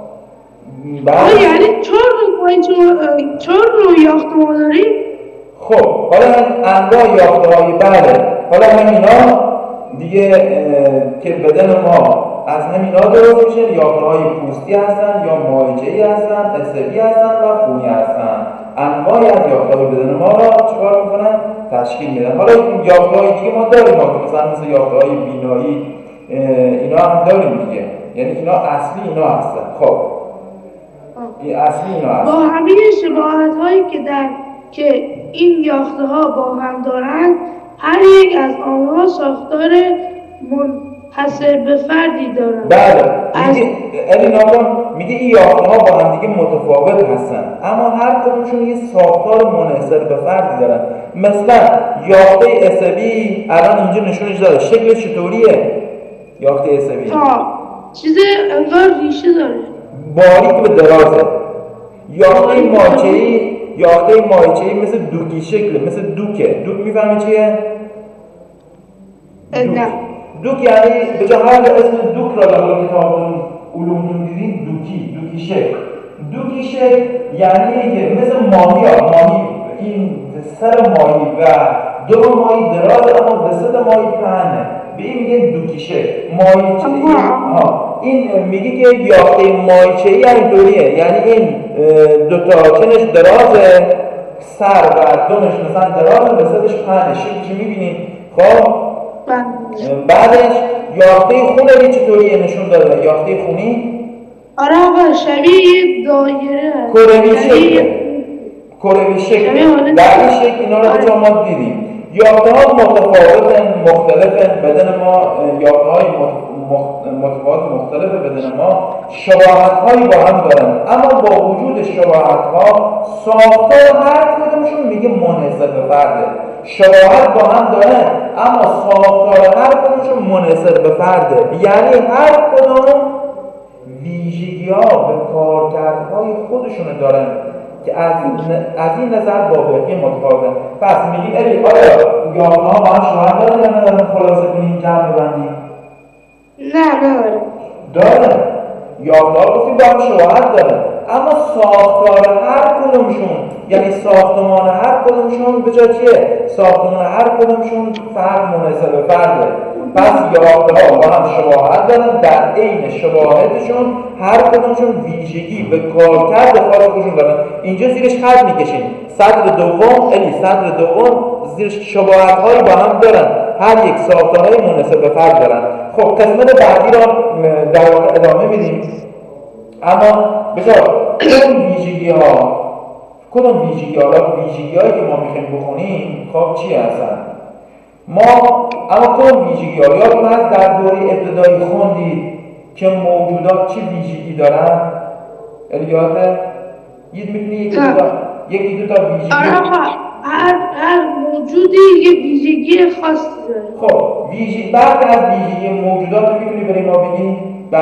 یعنی 4 نوع یافته ما داریم. خب حالا انواع یافته‌های بله، حالا همینا دیگه که بدن ما از همینا درست میشه. یافته‌های پوستی هستن یا ماهیچه‌ای هستن، عصبی هستن و خونی هستن. انواعی از یافته‌های بدن ما را چیکار میکنن؟ تشکیل میدن. حالا یافته‌های دیگه ما داریم، مثلا یافته‌های بینایی اینا هم داریم دیگه، یعنی اینا اصلی اینا هستن. خب این اصلی اینا هستن. با همه شباهت‌هایی که این یافته‌ها با هم دارند، هر یک از آنها ساختار منحصر به فردی دارند. بله میگه این یافته‌ها با هم دیگه متفاوت هستن، اما هر کدومشون یه ساختار منحصر به فردی دارن. مثلا یافته عصبی الان اینجا نشونش داره، شکلش چطوریه؟ یافته عصبی چیز انگار ریشه داره، باریک و درازه. یافته ماهیچه‌ای مثل دوکی شکله، مثل دوکه. دوک میفهمی چیه؟ نه. دوک یعنی به جای هر اسم دوک را در کتاب علوم دیدید، دوکی شکل یعنی که مثل ماهی این سر ماهی و دو ماهی دراز اما وسط ماهی پهنه، به این میگه دوکی شکل. این میگه که یافته ماهیچه‌ای اینطوریه، یعنی این دوتا چنش درازه، سر و دمش مثلا درازه، وسطش پهنه، شکلش میبینید. خب بعدش یافته خونی چطوریه نشون داده؟ یافته خونی آره شبیه دایره کروی شکل. در این شکل اینا رو ما دیدیم. یافته‌ها متفاوتن، مختلفن. بدن ما یافته‌های متفاوت مختلف بدن ما شباهت‌هایی با هم دارن، اما با وجود شباهت‌ها ساختار هر کدومشون میگه منحصر به فرده. شباهت با هم دارن اما ساختار هر کدومشون منحصر به فرده، یعنی هر کدوم ویژگی‌ها به کارکردهای خودشون دارن که از این نظر با بقیه متفاوتن. پس میگیم الی آیا یافته‌ها با هم شباهت دارن یا ندارن؟ خلاصه کنیم، جمع ببندیم. نه داره. یافته‌ها گفتیم با هم شباهت داره، اما ساختار هر کدومشون، یعنی ساختمان هر کدومشون به جای چیه؟ ساختمان هر کدومشون فرد منحصر به فرده. پس یافته‌ها با هم شباهت دارن، در عین شباهتشون هر کدومشون ویژگی به کارکرد خودشون دارن. اینجا زیرش خط میکشیم. سطر دوم زیرش شباهت‌هایی با هم دارن، هر یک ساختارهای منحصر به فرد دارن. خب قسمت بعدی را در واقع ادامه میدیم، اما بذار کدوم ویژگی‌هایی که ما میخوایم بخونیم خب چی هستن؟ اما کدوم ویژگی‌ها یادتون هست در دوره ابتدایی خوندید که موجودات چه ویژگی دارن؟ یاده؟ میتونی یکی دو تا ویژگی. هر موجودی یه ویژگی خاصی داره. خب بعد از ویژگی موجودات رو میتونی برای ما بگی؟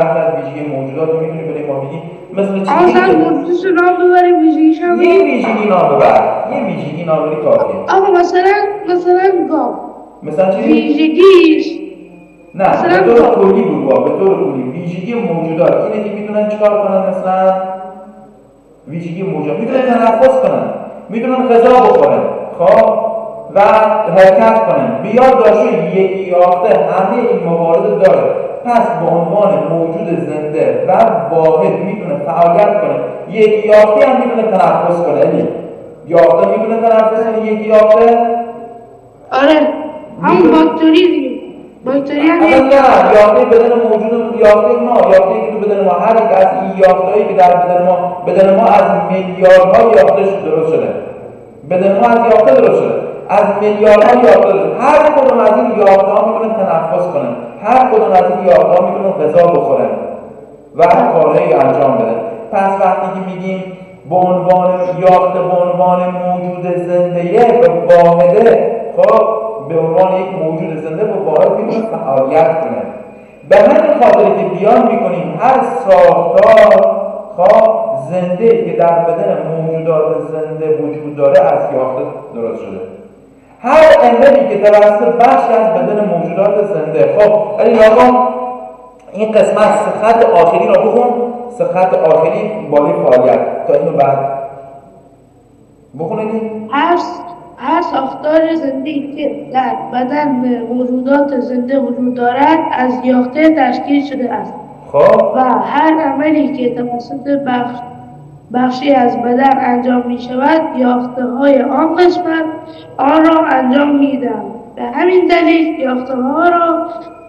مثل چی؟ اصلا موجودش رو نام ببریم، ویژگیش هم یه ویژگی نام ببری کافیه. اما مثلا گاو. مثلا چی؟ ویژگیش نه به طور کلی بود. به طور کلی ویژگی موجودات اینه که میتونن چیکار کنن؟ مثلا ویژگی موجودات میتونن تنفس کنن، میتونن غذا بخورن، خب و حرکت کنن. بیاد داشته یکی یافته همه این موارد داره. پس به عنوان موجود زنده و واحد میتونه فعالیت کنه. یکی یافته هم میتونه تنفس کنه. یافته میتونه تنفس کنه، یکی یافته؟ آره، همون باکتری هم یافته بدن موجود، یافته که تو بدن ما، هر یک از این یافته‌هایی که در بدن ما از میلیاردها یافته درست شده. بدن ما از یافته درست شده، از میلیاردها یافته درست شده. هر کدوم از این یافته‌ها میتونه تنفس کنن، هر کدوم از این یافته‌ها میتونه غذا بخورن و کارهایی انجام بدن. پس وقتی که میگیم به عنوان یافته، به عنوان موجود زنده و واحده، خب به عنوان یک موجود زنده و واحد میتونه فعالیت کنه. به همین خاطر که بیان میکنیم هر ساختار زنده که در بدن موجودات زنده وجود داره از یافته درست شده. هر انرژی که توسط بخشی از بدن موجودات زنده. خب این قسمت خط آخری را بخون، خط آخری بالای فعالیت تا اینو بعد بخونید. هر ساختار زنده‌ای که در بدن موجودات زنده وجود دارد از یافته تشکیل شده است. خب و هر عملی که توسط بخشی از بدن انجام می شود، یافته‌های آن قسمت آن را انجام می دهند. به همین دلیل یافته‌ها را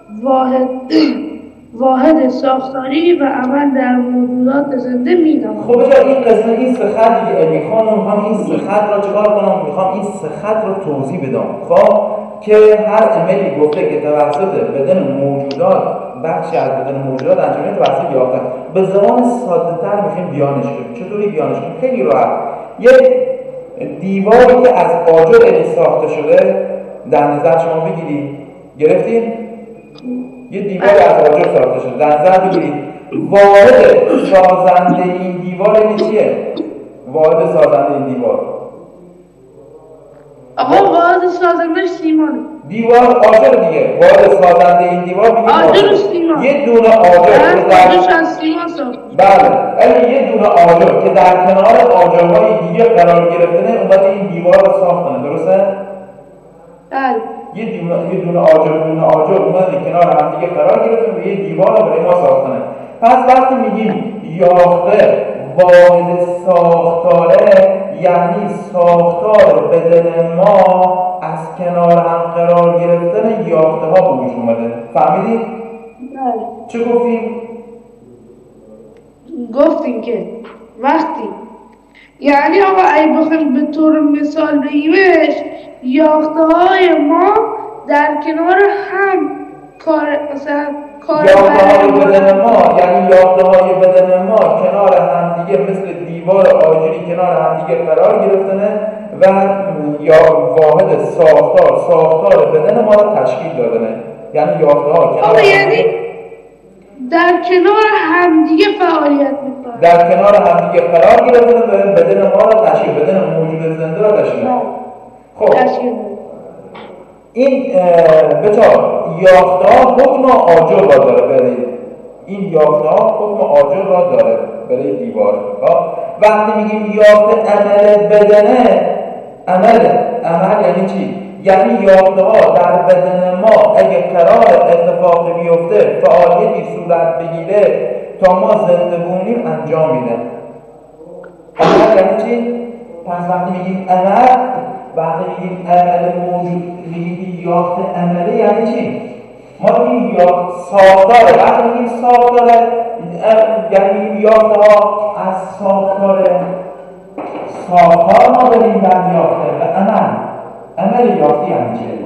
واحد ساختاری و عمل در موجودات زنده می دهند. خب این قسمت این سه خط دیگه میخوام این سه خط را چکار کنم؟ میخوام این سه خط را توضیح بدم. خب که هر عملی گفته که توسط بدن موجودات، بخشی از بدن موجودات انجام میشه توسط یافته. به زبان ساده تر میخوایم بیانش کنیم. چطوری بیانش کنیم؟ خیلی راحت. یه دیواری که از آجر ساخته شده در نظر شما بگیرید. گرفتید؟ یه دیواری از آجر ساخته شده در نظر بگیرید. واحد سازنده این دیوار چیه؟ واحد سازنده این دیوار واحد سازنده سیمان. دیوار آجر دیگه. واحد سازنده این دیوار میگه آجر و سیمان. یه دونه آجر که در از سیمان ساخته. بله، یه دونه آجر که در کنار آجرهای دیگه قرار گرفتنه اومده این دیوار رو ساختنه. درسته؟ بله. یه دونه آجر اومده کنار هم دیگه قرار گرفتن و یه دیوار رو برای ما ساختنه. پس وقتی میگیم یافته واحد ساختاره، یعنی ساختار بدن ما از کنار هم قرار گرفتن یافته ها بوش اومده. فهمیدید؟ بله. چه گفتیم؟ گفتیم که وقتی یعنی آقا اگه بخوایم به طور مثال بگیمش، یافته‌های ما در کنار هم یافته‌های بدن ما، یعنی یافته‌های بدن ما کنار همدیگه مثل دیوار آجری کنار همدیگه قرار گرفتنه و یا واحد ساختار بدن ما رو تشکیل دادنه. یعنی یافته‌ها کنار یعنی در کنار همدیگه فعالیت میکنن، در کنار همدیگه قرار گرفتن و بدن ما رو تشکیل، بدن موجود زنده رو تشکیل. خب این بچه‌ها یافته‌ها حکم آجر را داره برای این یافته‌ها حکم آجر را داره برای دیوار. وقتی میگیم یافته عمل بدنه، عمل یعنی چی؟ یعنی یافته‌ها در بدن ما اگه قرار اتفاقی بیفته، فعالیتی صورت بگیره تا ما زنده بمونیم انجام میده. عمل یعنی چی؟ پس وقتی میگیم عمل موجود، میگیم یافته عمله یعنی چی؟ ما میگیم ساختاره. وقتی میگیم ساختاره یعنی میگیم یافته‌ها از ساختار ما داریم در یافته و عمل یافته یعنی چی؟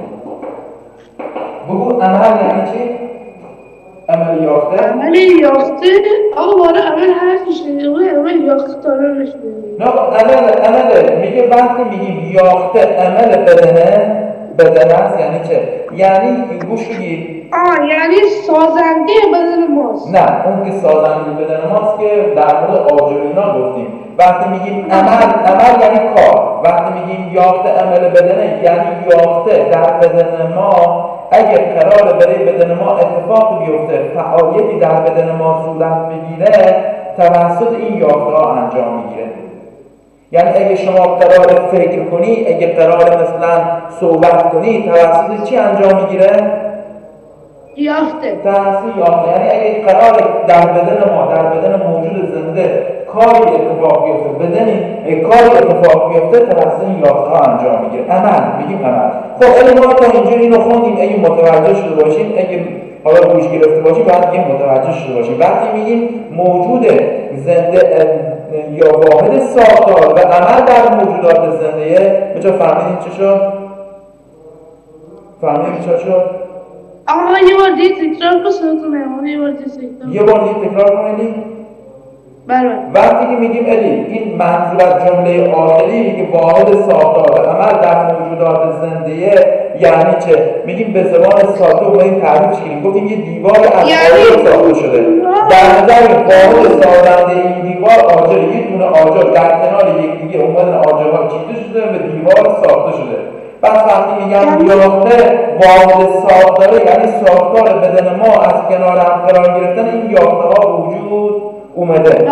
بگو عمل یعنی چی؟ عمل یافته آقا بالا عمل هر چیزی عمل یافته رو نشونه. نه عمل میگه وقتی میگیم یافته عمل بدن است یعنی چه؟ یعنی گوش بگیر. یعنی سازنده بدن ماست. نه اون که سازنده بدن ماست که در مورد آجر اینا گفتیم. وقتی میگیم عمل یعنی کار. وقتی میگیم یافته عمل بدنه یعنی یافته در بدن ما اگه قرار برای بدن ما اتفاق بیفته، فعالیتی در بدن ما صورت بگیره، توسط این یافته ها انجام میگیره. یعنی اگه شما قرار فکر کنی، اگه قرار مثلا صحبت کنی، توسط چی انجام میگیره؟ یافته. توسط یافته. یعنی اگه قرار در بدن ما، در بدن موجود زنده کاری اتفاق بیفته، کاری اتفاق بیفته، توسط این یافته ها انجام میگیره. میگیم عمل. خب ما تا اینجا اینو خوندیم. اگه متوجه شده باشیم، اگه حالا گوش گرفته باشیم، باید دیگه متوجه شده باشیم. وقتی میگیم موجود زنده یا واحد ساختار و عمل در موجودات زنده، بچه فهمیدین چه شد؟ فهمیدین چه شد؟ یه بار دیگه تکرار کنم. یه بار دیگه تکرار کنید. بله. وقتی که میگیم این منظور از جمله آخری که واحد ساختار و عمل در موجودات زنده یعنی چه؟ میگیم به زبان ساده و این تعریف کنیم. گفتیم یه دیوار از آجر ساخته شده. در نظر واحد سازنده این دیوار آجر، یه دونه آجر در کنار یکدیگه اومدن آجرها چیده شده و دیوار ساخته شده. پس وقتی میگم یافته واحد ساختاره یعنی ساختار بدن ما از کنار هم قرار گرفتن این یافته ها وجود اومده.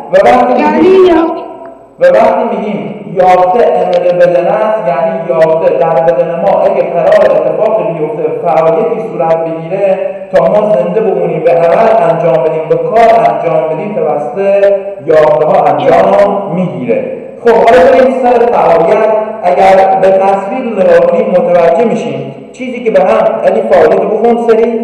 و وقتی میگیم یافته عمل بدن است یعنی یافته در بدن ما اگه قرار اتفاق بیفته، فعالیتی صورت بگیره تا ما زنده بمونیم، به عمل انجام بدیم، به کار انجام بدیم، توسط یافته ها انجام میگیره. خب حالا بریم سر فعالیت. اگر به تصویر نگاه کنیم متوجه میشیم چیزی که به هم فعالیت بخون سری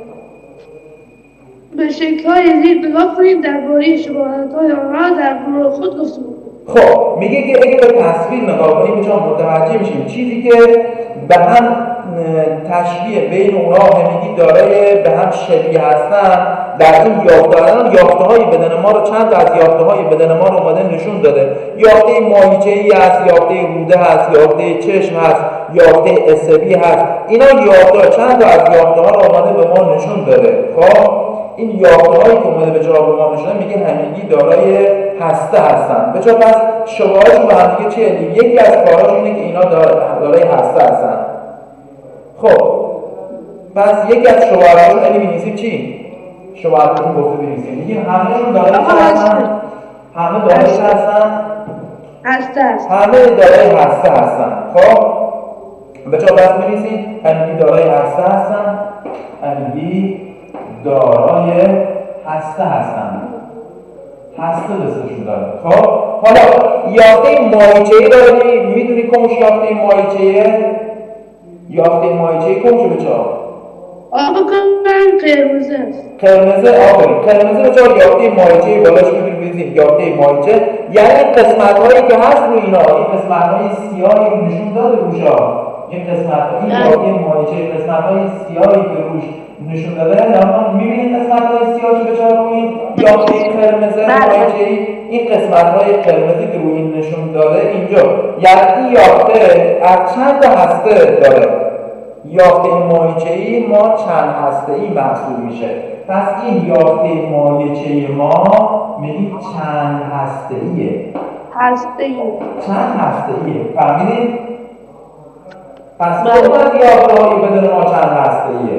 به شکل‌های زیر نگاه کنید، درباره شباهت‌های آنها در گروه خود گفتگو. خب میگه که اگه به تصویر نگاه کنیم بچه‌ها متوجه میشیم چیزی که به هم تشبیه بین اونها همگی دارای به هم شبیه هستن در این یافته‌های بدن ما رو چند تا از یافته‌های بدن ما رو اومده نشون داده. یافته ماهیچه‌ای هست، یافته روده هست، یافته چشم هست، یافته عصبی هست. اینا یافته‌ها، چند تا از یافته‌ها رو اومده به ما نشون داده. خب این یافته‌هایی که اومده به جا به ما نشون میگه همگی دارای هسته هستن. به جا پس شباهتشون به هم دیگه چیه؟ یکی از کاراش اینه که اینا دارای هسته هستن. خب پس یکی از شباهتشون می‌نویسیم چی؟ شباهتشون گفته بنویسیم. میگیم همه‌شون دارای هستن. همه دارای هستن. همه دارای هسته هستن. خب به جا پس می‌نویسیم همگی دارای هسته هستن. همگی دارای هسته هستن. هسته دستشون داره. خب حالا یافته ماهیچه‌ای داریم. میدونی کمش یافته ماهیچه‌ای؟ یافته ماهیچه‌ای کمشه بچه‌ها؟ آقا کنم قرمزه است. قرمزه، آفرین. قرمزه به جای یافته مایچه بالاش می‌بینید بزنید یافته مایچه، یعنی قسمت‌هایی که هست رو اینا، این قسمت‌های سیاهی نشون داده روشا، این قسمت‌ها، این یافته مایچه، قسمت‌های سیاهی که روش نشون داده، الان می‌بینید قسمت‌های سیاهی به جای روی یافته قرمزه مایچه‌ای، این قسمت‌های قرمزی که روی این نشون داده اینجا، یعنی این یافته از چند تا هسته داره. یافته مایچه‌ای ما چند هسته‌ای محسوب میشه. پس این یافته مایچه‌ای ما میگیم چند هسته‌ایه. هسته‌ای. چند هسته‌ایه. فهمیدید؟ پس باید یافته‌هایی بدون ما چند هسته‌ایه.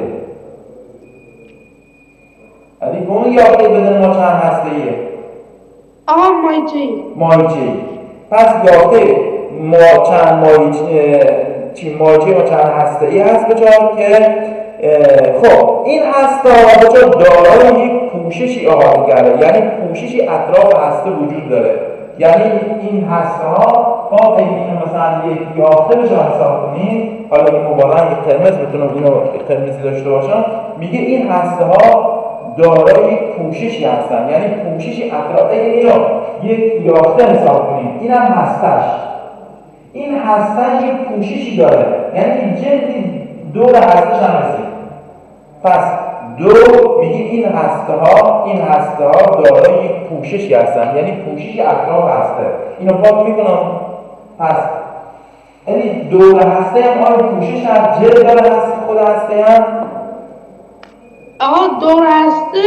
یعنی اون یافته بدون ما چند هسته‌ایه. آقا مایچه‌ای. مایچه‌ای. پس یافته ما چند مایچه ما چند هسته‌ای هست به جای که خب این هسته به جای دارای یک پوششی احاطه کرده، یعنی پوششی اطراف هسته وجود داره. یعنی این هسته ها ما اگه مثلا یک یافته به جای حساب کنیم، حالا این مبارن یک قرمز بتونم اینو قرمزی داشته باشم، میگه این هسته ها دارای یک پوششی هستن، یعنی پوششی اطراف. اگه اینو یک یافته حساب کنیم، اینم هستش، این هستش یک پوششی داره، یعنی جلدی دور هستش هم هستیم. پس دو میگیم این هسته ها دارای یک پوششی هستن، یعنی پوششی اطراف هسته. اینو پاک میکنم. پس یعنی دور هسته هم آیا پوشش هم جلد داره هسته خود هسته هم؟ آقا دور هسته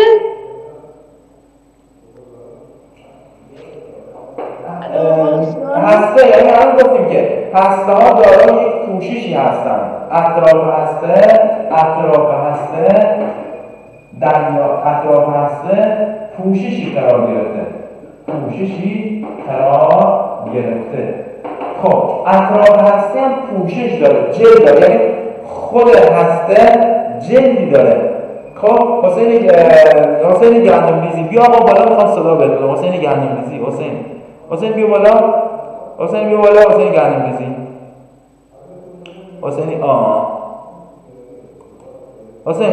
هسته، یعنی الان گفتیم که هسته ها دارای یک پوششی هستن، اطراف هسته پوششی قرار گرفته. خب اطراف هسته هم پوشش داره، جلد داره، یعنی خود هسته جلدی داره. خب حسین گندمریزی بیا آقا بالا، میخوام صدا بدم. حسین گندمریزی، حسین بیا بالا، حسین گندمریزی، حسین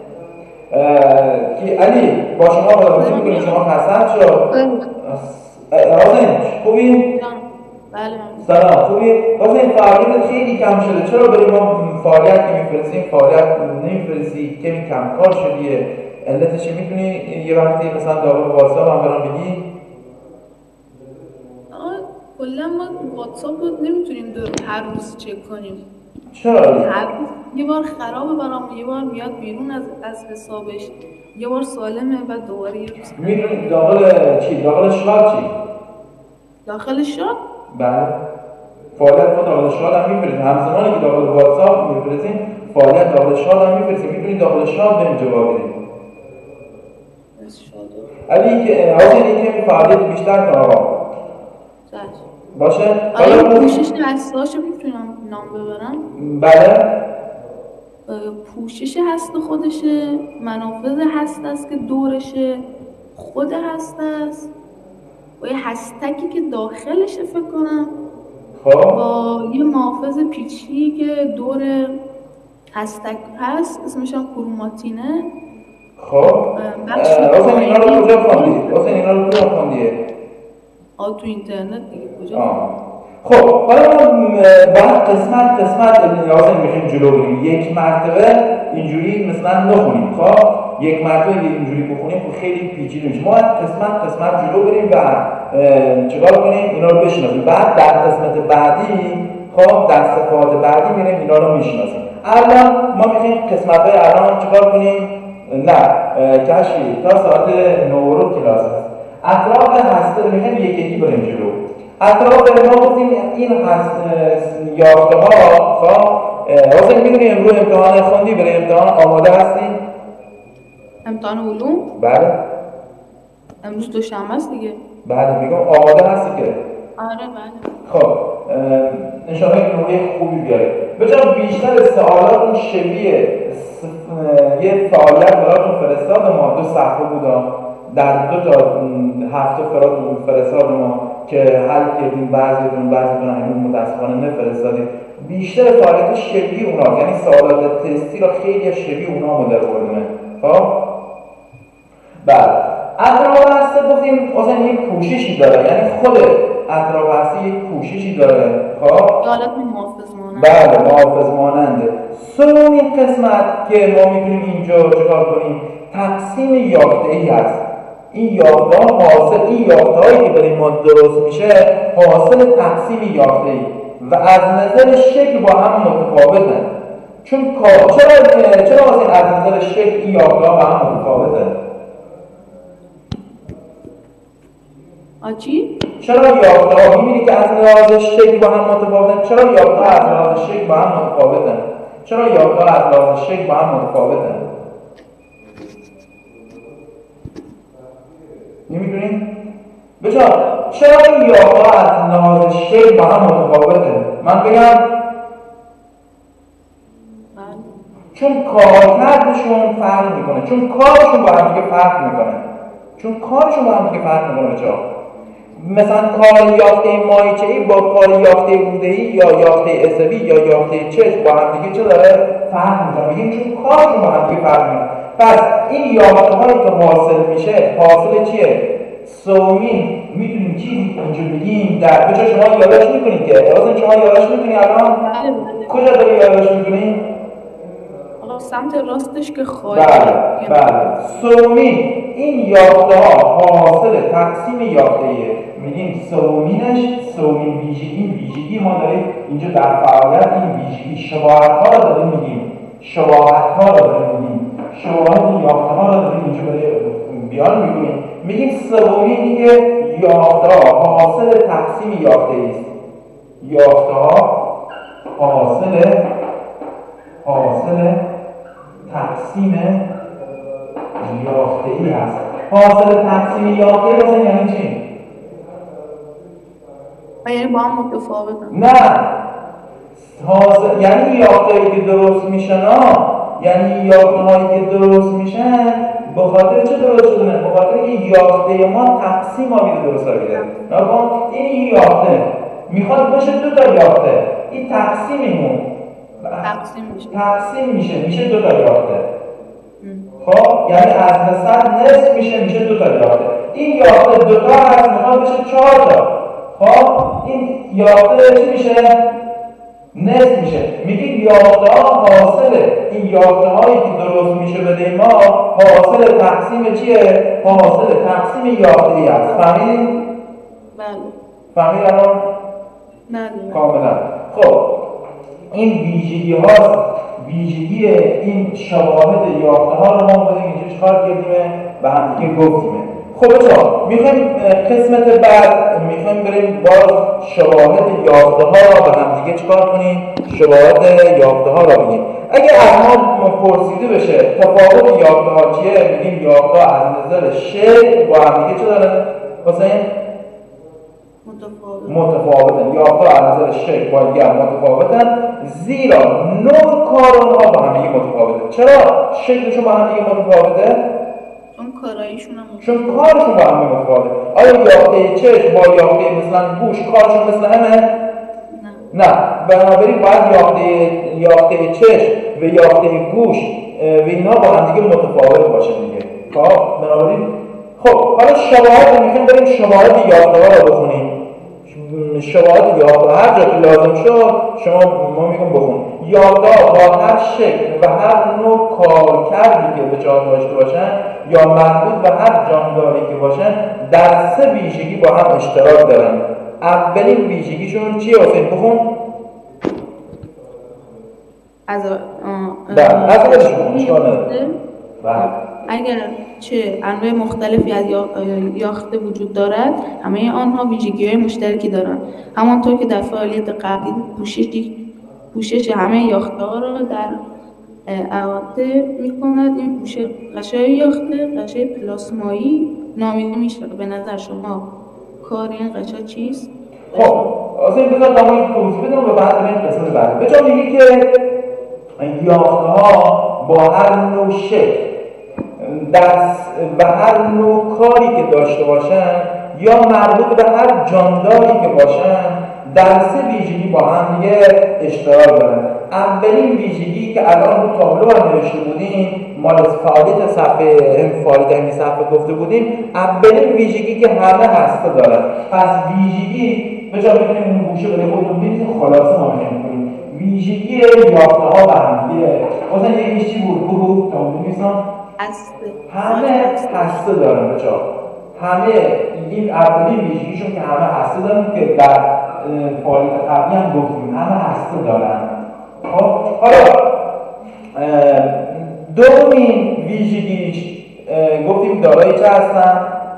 کی علی با شما بازی میکنیم، شما حسن شد. حسین خوبی؟ بله. سلام، خوبی؟ حسین فعالیت خیلی کم شده، چرا برای ما فعالیت که میفرستیم فعالیت نمیفرستی؟ کمی کم کار شدیه، علتش میتونی یه وقتی مثلا داخل واتساپ هم برام بگی؟ کلا ما واتساپ رو نمیتونیم هر روز چک کنیم. چرا؟ هر روز یه بار خرابه برام، یه بار میاد بیرون از حسابش، یه بار سالمه و دوباره یه روز. میدونی داخل چی؟ داخل شاد چی؟ داخل شاد؟ بله. فعالیت ما داخل شاد هم میفرستیم، همزمانی که داخل واتساپ میفرستیم فعالیت داخل شاد هم میفرستیم. میتونی داخل شاد بهم جواب بدید. علی که حاضر این که فعالیت بیشتر کنه آقا. باشه؟ آیا پوشش هسته‌هاشو میتونم نام ببرم؟ بله. پوشش هسته خودشه، منافذ هسته است که دورشه، خود هسته است و یه هستکی که داخلشه فکر کنم، خب با یه محافظ پیچی که دور هستک هست، اسمش هم کروماتینه. خب حسین اینا رو کجا خوندی؟ تو اینترنت دیگه کجا؟ خب حالا ما باید قسمت لازم میخویم جلو بریم. یک مرتبه اینجوری مثلا نخونیم. خب یک مرتبه اینجوری بخونیم خب خیلی پیچیده میشه. ما باید قسمت جلو بریم و چیکار کنیم؟ اینا رو بشناسیم. بعد در قسمت بعدی خب در صفحات بعدی میریم اینا رو میشناسیم. الان ما میخوایم قسمت‌های الان چیکار کنیم؟ نه کشفی تا ساعت 9 کلاس هست. اطراف هسته رو میخوایم یکی بریم جلو. اطراف ما گفتیم این یافته ها. خب حسین میدونی امروز امتحان خوندی؟ برای امتحان آماده هستی؟ امتحان علوم؟ بله. امروز دوشنبه است دیگه. بله میگم آماده هستی که؟ آره بله. خب انشاءالله که نمره خوبی بیاری. بچه بیشتر سوالات اون شبیه یه فعالیت براتون فرستاد ما 2 صفحه بودم در 2 تا هفته فرستاد ما که حل کردیم، بعضیتون همین متاسفانه نفرستادید، بیشتر فعالیت شبیه اونا، یعنی سوالات تستی را خیلی شبیه اونا مدربردمه. خب بله، اطراف هسته گفتیم اصلا یک پوششی داره، یعنی خود اطراف هسته یک پوششی داره. خب حالت محافظ مانند. بله، محافظ ماننده. سومین قسمت که ما میتونیم اینجا چکار کنیم، تقسیم یافته‌ای هست. این یافته‌ها حاصل، این یافته‌هایی که داریم ما درست میشه حاصل تقسیم یافته‌ای و از نظر شکل با هم متفاوتن. چون چرا از نظر شکل این یافته‌ها با هم متفاوتن؟ آچی؟ چرا یافته‌ها می‌بینی که از لحاظ شکل با هم متفاوتن؟ چرا یافته‌ها از لحاظ شکل با هم متفاوتن؟ چرا یافته‌ها از لحاظ شکل با هم متفاوتن؟ نمی‌دونین؟ بچه‌ها چرا این یافته‌ها از لحاظ شکل با هم متفاوتن؟ من بگم چون کارکردشون فرق میکنه، چون کارشون با هم دیگه فرق میکنه. بچه‌ها مثلا کار یافته مایچه‌ای با کار یافته بوده‌ای یا یافته عصبی یا یافته چشم با هم دیگه چه داره فرق میکنه. میگیم چون کارشون با هم دیگه فرق میکنه. پس این یافته‌هایی که حاصل میشه، حاصل چیه؟ سومین میتونیم چیزی اینجا بگیم در بچه شما یادداشت میکنید که اصلا شما یادداشت میکنید الان کجا داری یادداشت میکنید؟ سمت راستش که خواهی. بله. سومین این یافته‌ها حاصل تقسیم یافته‌ایه. میگیم سومین ویژگی، این ویژگی ما داریم اینجا در فعالیت، این ویژگی شباهت‌ها رو داریم میگیم. شباهت یافته‌ها رو داریم اینجا بیان میکنیم. میگیم سومین دیگه یافته‌ها حاصل تقسیم یافته‌ای است. یافته‌ها حاصل تقسیم یافته‌ای هست. حاصل تقسیم یافته‌ای مثلا یعنی چی؟ یعنی با هم متفاوتن. نه، یعنی یافته‌ای که درست میشن به خاطر چه درست شدن؟ به خاطر اینکه یافته ما تقسیم آمیده درست آمیده. نگاه این یافته میخواد باشه دو تا یافته، این تقسیممون تقسیم میشه دو تا یافته. خب یعنی از نصف میشه دو تا یافته. این یافته دو تا هست، میخواد بشه 4 تا. خب این یافته چی میشه؟ نصف میشه. میگید یافته‌ها حاصل این یافته‌هایی که درست میشه بده ما حاصل تقسیم چیه؟ حاصل تقسیم یافته‌ای است. فهمیدید؟ بله. فهمیدید الان؟ بله. کاملا. خب این ویژگی هاست، ویژگی این شواهد یافته‌ها رو ما بودیم اینجا چکار کردیم و هم دیگه گفتیم. خب بچه‌ها میخوایم قسمت بعد میخوایم بریم باز شواهد یافته‌ها رو با هم دیگه چکار کنیم؟ شواهد یافته‌ها رو بگیم. اگه از ما پرسیده بشه تفاوت یافته‌ها چیه؟ میگیم یافته‌ها از نظر شکل با هم دیگه چه دارن؟ حسین؟ متفاوتن. یافته‌ها از نظر شکل با هم متفاوتن، زیرا نوع کار اونها با هم دیگه متفاوته. چرا شکلشون با هم دیگه متفاوته؟ چون کارشون با هم متفاوته. آیا یافته چشم با یافته مثلا گوش کارشون مثل همه؟ نه. بنابراین باید یافته چشم و یافته گوش و اینا با هم دیگه متفاوت باشه دیگه. خب بنابراین حالا شواهد میخوایم بریم شواهد یافته‌ها رو بخونیم. شواهد یافته‌ها هر جا که لازم شد ما میگم بخون. یافته‌ها با هر شکل و هر نوع کارکردی که به جا داشته باشن یا مربوط به هر جانداری که باشن در 3 ویژگی با هم اشتراک دارن. اولین ویژگیشون چیه حسین؟ بخون. از اگر چه انواع مختلفی از یاخته وجود دارد، همه آنها ویژگی‌های مشترکی دارند. همانطور که در فعالیت قبلی پوشش همه یاخته‌ها را در احاطه می‌کند. این پوشش غشای یاخته غشای پلاسمایی نامیده می‌شود. به نظر شما کار این غشا چیست؟ خب اصلا بذار تمام توضیح بدم و بعد بریم قسمت بعد. بچه‌ها میگه که یاخته‌ها با هر نوع شکل و هر نوع کاری که داشته باشن یا مربوط به هر جانداری که باشن در 3 ویژگی با هم دیگه اشتراک دارن. اولین ویژگی که الان رو تابلو هم نوشته بودیم، مال فعالیت صفحه فعالیت صفحه گفته بودیم، اولین ویژگی که همه هسته دارن. پس ویژگی به جای اینکه اون گوشه بده خودتون ببینید خلاصه ما می‌کنیم. ویژگی یافته‌ها به هم دیگه مثلا یه چیزی بود تا می‌نویسم همه هسته دارن بچه‌ها. همه این اولین ویژگیشون که همه هسته دارن که در فعالیت قبلی هم گفتیم همه هسته دارن. خب حالا دومین ویژگیش گفتیم دارای چه هستن؟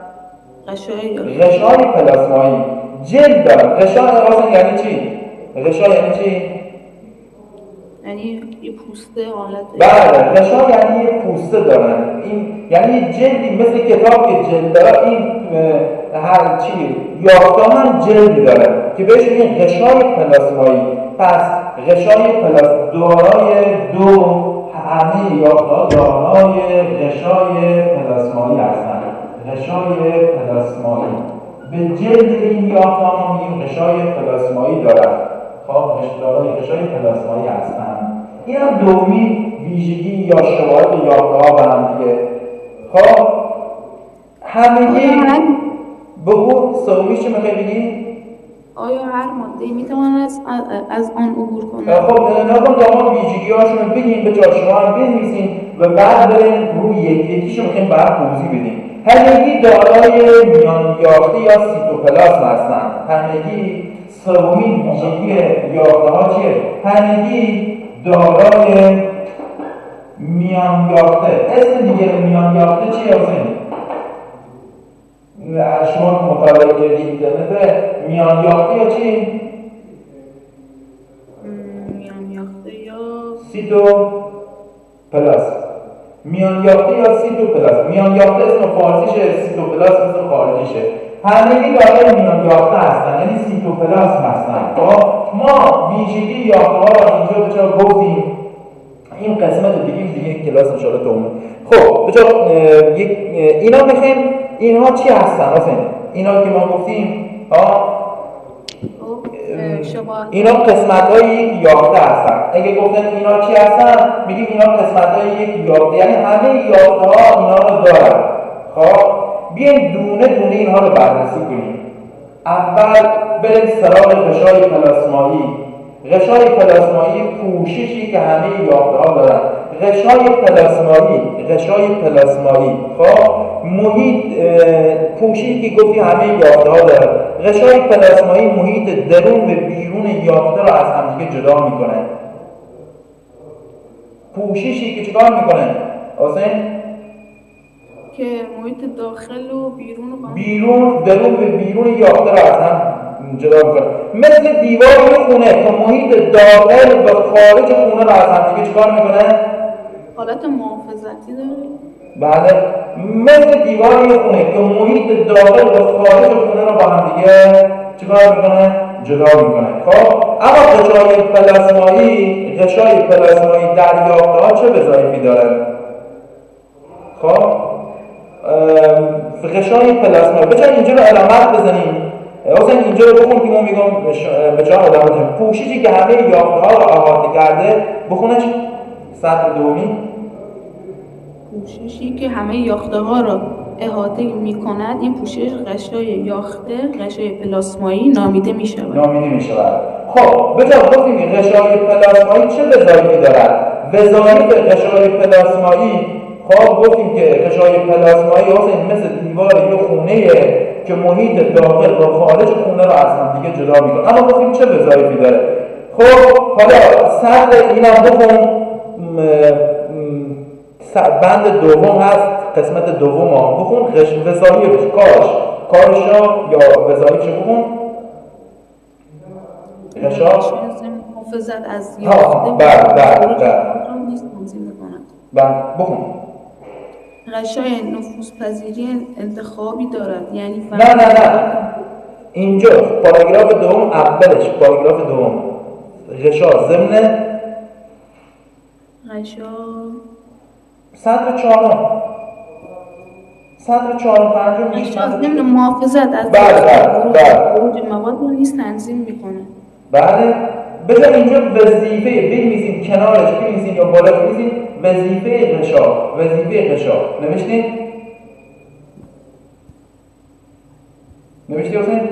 غشای پلاسمایی. جلد دارن. غشا اصلا یعنی چی؟ غشا یعنی چی؟ یعنی یه پوسته حالت. بله، غشا یعنی یه پوسته دارن. این یعنی جلدی مثل کتاب که جلد داره، این هر چی یافته هم جلد داره که بهش میگن غشای پلاسمایی. پس غشای دارای همه یافته‌ها دارای غشای پلاسمایی هستند. غشای پلاسمایی به جلد این یافته‌ها ما میگیم غشای پلاسمایی دارن. خب دارای غشای پلاسمایی هستند. این هم دومین ویژگی یا شباهت یافته‌ها به هم دیگه. خب همگی بگو سومیش چه میخوای بگی؟ آیا هر ماده‌ای میتواند از آن عبور کند؟ خب نگاه تا ما ویژگی‌هاشون رو بگیم، به جا شما هم بنویسین و بعد بریم روی یکیشو میخوایم برای توضیح بدیم. همگی دارای میان یافته یا سیتوپلاسم هستن. همگی سومین ویژگی یافته‌ها چیه؟ همگی دارای میان یافته. اسم دیگه میان یافته چیه حسین؟ شما مطالعه کردید اینترنت میان یافته یا چی؟ میان یافته یا سیتو پلاس. میان یافته یا سیتو پلاس. میان یافته اسم فارسیشه، سیتو پلاس اسم خارجیشه. همگی دارای میان یافته هستن، یعنی سیتو پلاس هستن. خب ما ویژگی یافته ها رو اینجا بچه‌ها گفتیم. این قسمت دیگه کلاس ان شاءالله دوم. خب بچه‌ها اینا میخوایم اینها چی هستن حسین؟ اینا که ما گفتیم اینا قسمت‌های یک یافته هستن. اگه گفتن اینا چی هستن میگیم اینا قسمت‌های یک یافته، یعنی همه یافته‌ها اینا رو دارن. خب بیاین دونه دونه اینها رو بررسی کنیم. اول بریم سراغ غشای پلاسمایی. غشای پلاسمایی پوششی که همه یافته‌ها دارن. غشای پلاسمایی خب محیط پوششی که گفتی همه یافته‌ها دارن. غشای پلاسمایی محیط درون و بیرون یافته رو از همدیگه جدا میکنه. پوششی که چیکار میکنه حسین؟ که محیط داخل و بیرون درون و بیرون یافته رو از هم جدا میکنه. مثل دیوار خونه که محیط داخل و خارج خونه رو از هم دیگه چیکار میکنه؟ حالت محافظتی داره. بله، مثل دیوار خونه که محیط داخل و خارج خونه رو با هم دیگه چیکار میکنه؟ جدا میکنه. خب اما غشای پلاسمایی در یافته‌ها چه وظایفی داره؟ خب غشای پلاسمایی بچه‌ها اینجا رو علامت بزنیم. حسین اینجا رو بخون که ما میگم بچه‌ها علامت بزنیم. پوششی که همه یافته‌ها رو احاطه کرده، بخونش سطر دومی. پوششی که همه یافته‌ها را احاطه می‌کند، این پوشش غشای پلاسمایی نامیده می‌شود. خب بچه‌ها گفتیم که غشای پلاسمایی چه وظایفی دارد؟ وظایف غشای پلاسمایی خب گفتیم که غشای پلاسمایی مثل دیوار یه خونه‌ای که محیط داخل و خارج خونه رو از هم دیگه جدا می‌کنه. اما گفتیم چه وظایفی داره؟ خب حالا سطر اینا بخون، بند دوم هست، قسمت دوم ها بخون. وظایفش کارشا یا وظایفش بخون. غشا محافظت از یافته بخون. غشای نفوذپذیری انتخابی دارد، یعنی نه اینجا پاراگراف دوم اولش، پاراگراف دوم غشا ضمن غشا سطر چهارم سطر 4 و 5 نیست. ضمن محافظت از خروج مواد رو نیست تنظیم میکنه. بله. بذار اینجا وظیفه بنویسین، کنارش بنویسین یا بالاش بنویسین وظیفه غشا. نوشتین؟ نوشتی حسین؟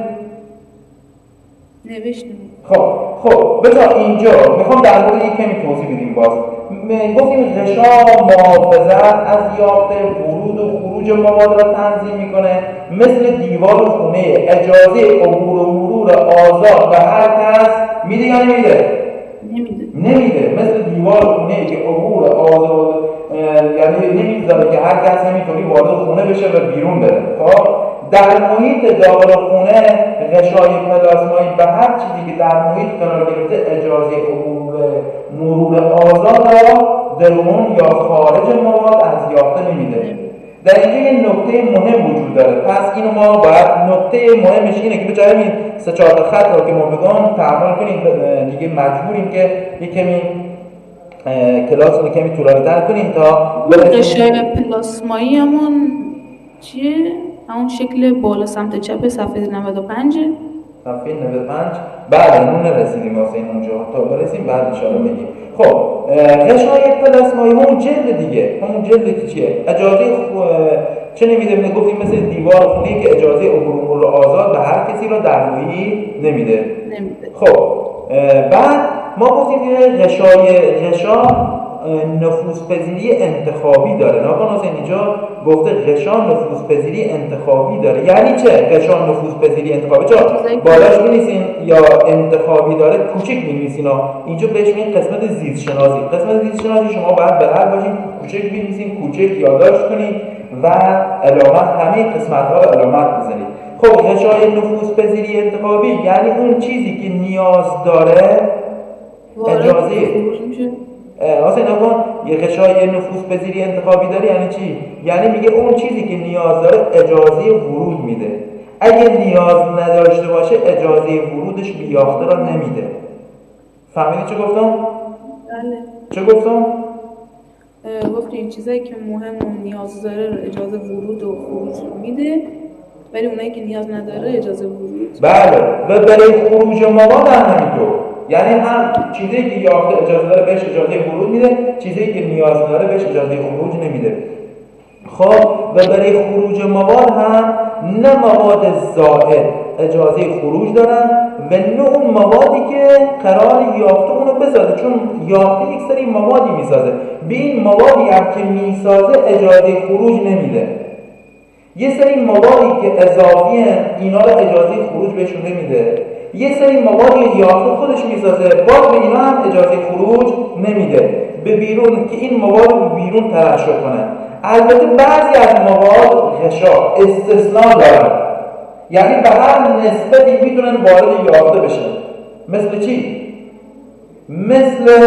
نوشتیم. خب بذار اینجا میخوام در مورد یک کمی توضیح بدیم. باز گفتیم غشا محافظت از یافته ورود و خروج مواد را تنظیم میکنه، مثل دیوار خونه اجازه عبور و مرور آزاد به هر کس میده یا نمیده؟ نمیده. مثل دیوار خونه که عبور آزاد یعنی نمیذاره که هر کس همینطوری وارد خونه بشه و بیرون بره. خب در محیط داخل خونه غشای پلاسمایی به هر چیزی که در محیط قرار گرفته اجازه عبور مرور آزاد را درون یا خارج مواد از یافته نمیده. در اینجا یه نکته مهم وجود داره. پس اینو ما باید نکته مهمش اینه که به جای این 3-4 خط رو که ما بگم تحمل کنیم، دیگه مجبوریم که یه کمی کلاس رو کمی طولانی‌تر کنیم تا غشای پلاسمایی همون چیه؟ همون شکل بالا سمت چپ صفحه 95. صفحه 95 بله اون نرسیدیم واسه اونجا، تا برسیم بعد ان شاءالله میگیم. خب غشای پلاسمایی همون جلد دیگه، همون جلد که چیه؟ اجازه چه نمیده؟ گفتیم مثل دیوار خونه که اجازه عبور و مرور آزاد به هر کسی رو در محیط نمیده. خب بعد ما گفتیم که غشا نفوذپذیری انتخابی داره. ناگهان حسین اینجا گفته غشا نفوذپذیری انتخابی داره. یعنی چه غشا نفوذپذیری انتخابی؟ چرا بالاش می‌نویسین یا انتخابی داره کوچیک می‌نویسین اینجا بهش میگن قسمت زیست شناسی. قسمت زیست شناسی شما باید بلد باشین کوچیک بنویسین، کوچیک یادداشت کنید و علامت همه قسمت‌ها رو علامت بزنید. خب غشای نفوذپذیری انتخابی یعنی اون چیزی که نیاز داره اجازه حسین نگون یه غشای نفوذپذیری انتخابی داره یعنی چی؟ یعنی میگه اون چیزی که نیاز داره اجازه ورود میده. اگه نیاز نداشته باشه اجازه ورودش به یافته را نمیده. فهمیدی چه گفتم؟ بله. چه گفتم؟ گفتیم چیزایی که مهم و نیاز داره اجازه ورود و خروج میده، ولی اونایی که نیاز نداره اجازه ورود. بله و برای خروج مواد هم همینطور. یعنی هم چیزی که یافته اجازه داره بهش اجازه ورود میده، چیزی که نیاز داره بهش اجازه خروج نمیده. خب و برای خروج مواد هم نه مواد زائد اجازه خروج دارن و نه اون موادی که قرار یافته اونو بسازه، چون یافته یک سری موادی میسازه، به این موادی هم که میسازه اجازه خروج نمیده. یه سری موادی که اضافی هن اینا رو اجازه خروج بهشون نمیده، یه سری موادی یافته خودش میسازه باز به اینا هم اجازه خروج نمیده به بیرون که این مواد رو بیرون ترشح کنن. البته بعضی از مواد غشا استثناء دارن، یعنی به هر نسبتی میتونن وارد یافته بشن. مثل چی؟ مثل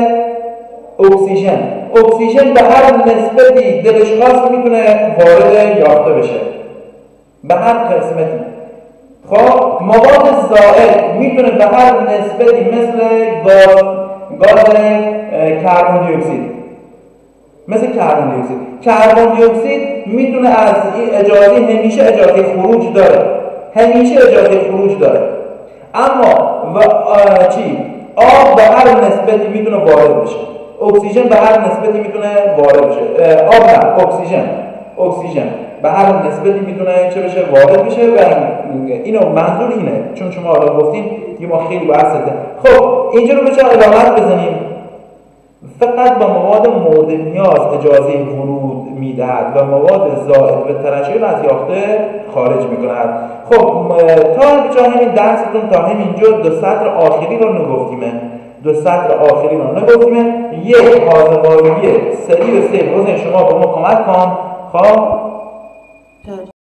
اکسیژن به هر نسبتی دلش خواست میتونه وارد یافته بشه به هر قسمتی. خب مواد زائد میتونه به هر نسبتی مثل گاز کربن دی اکسید، مثل کربن دی اکسید میتونه از این اجازه همیشه اجازه خروج داره، اما آب به هر نسبتی میتونه وارد بشه، اکسیژن به هر نسبتی میتونه وارد بشه، اکسیژن به هر نسبتی میتونه چه بشه؟ وارد بشه. و اینو منظور اینه چون شما الان گفتین یه ما خیلی بحثه. خب اینجا رو بچه علامت بزنیم. فقط با مواد مورد نیاز اجازه ورود میدهد و مواد زائد و ترشح از یافته خارج میکند. خب تا بچه همین درستون تا همینجا دو سطر آخری رو نگفتیم. یک حاضرقائلی سری و سیب حسین شما به ما کمک کن. خب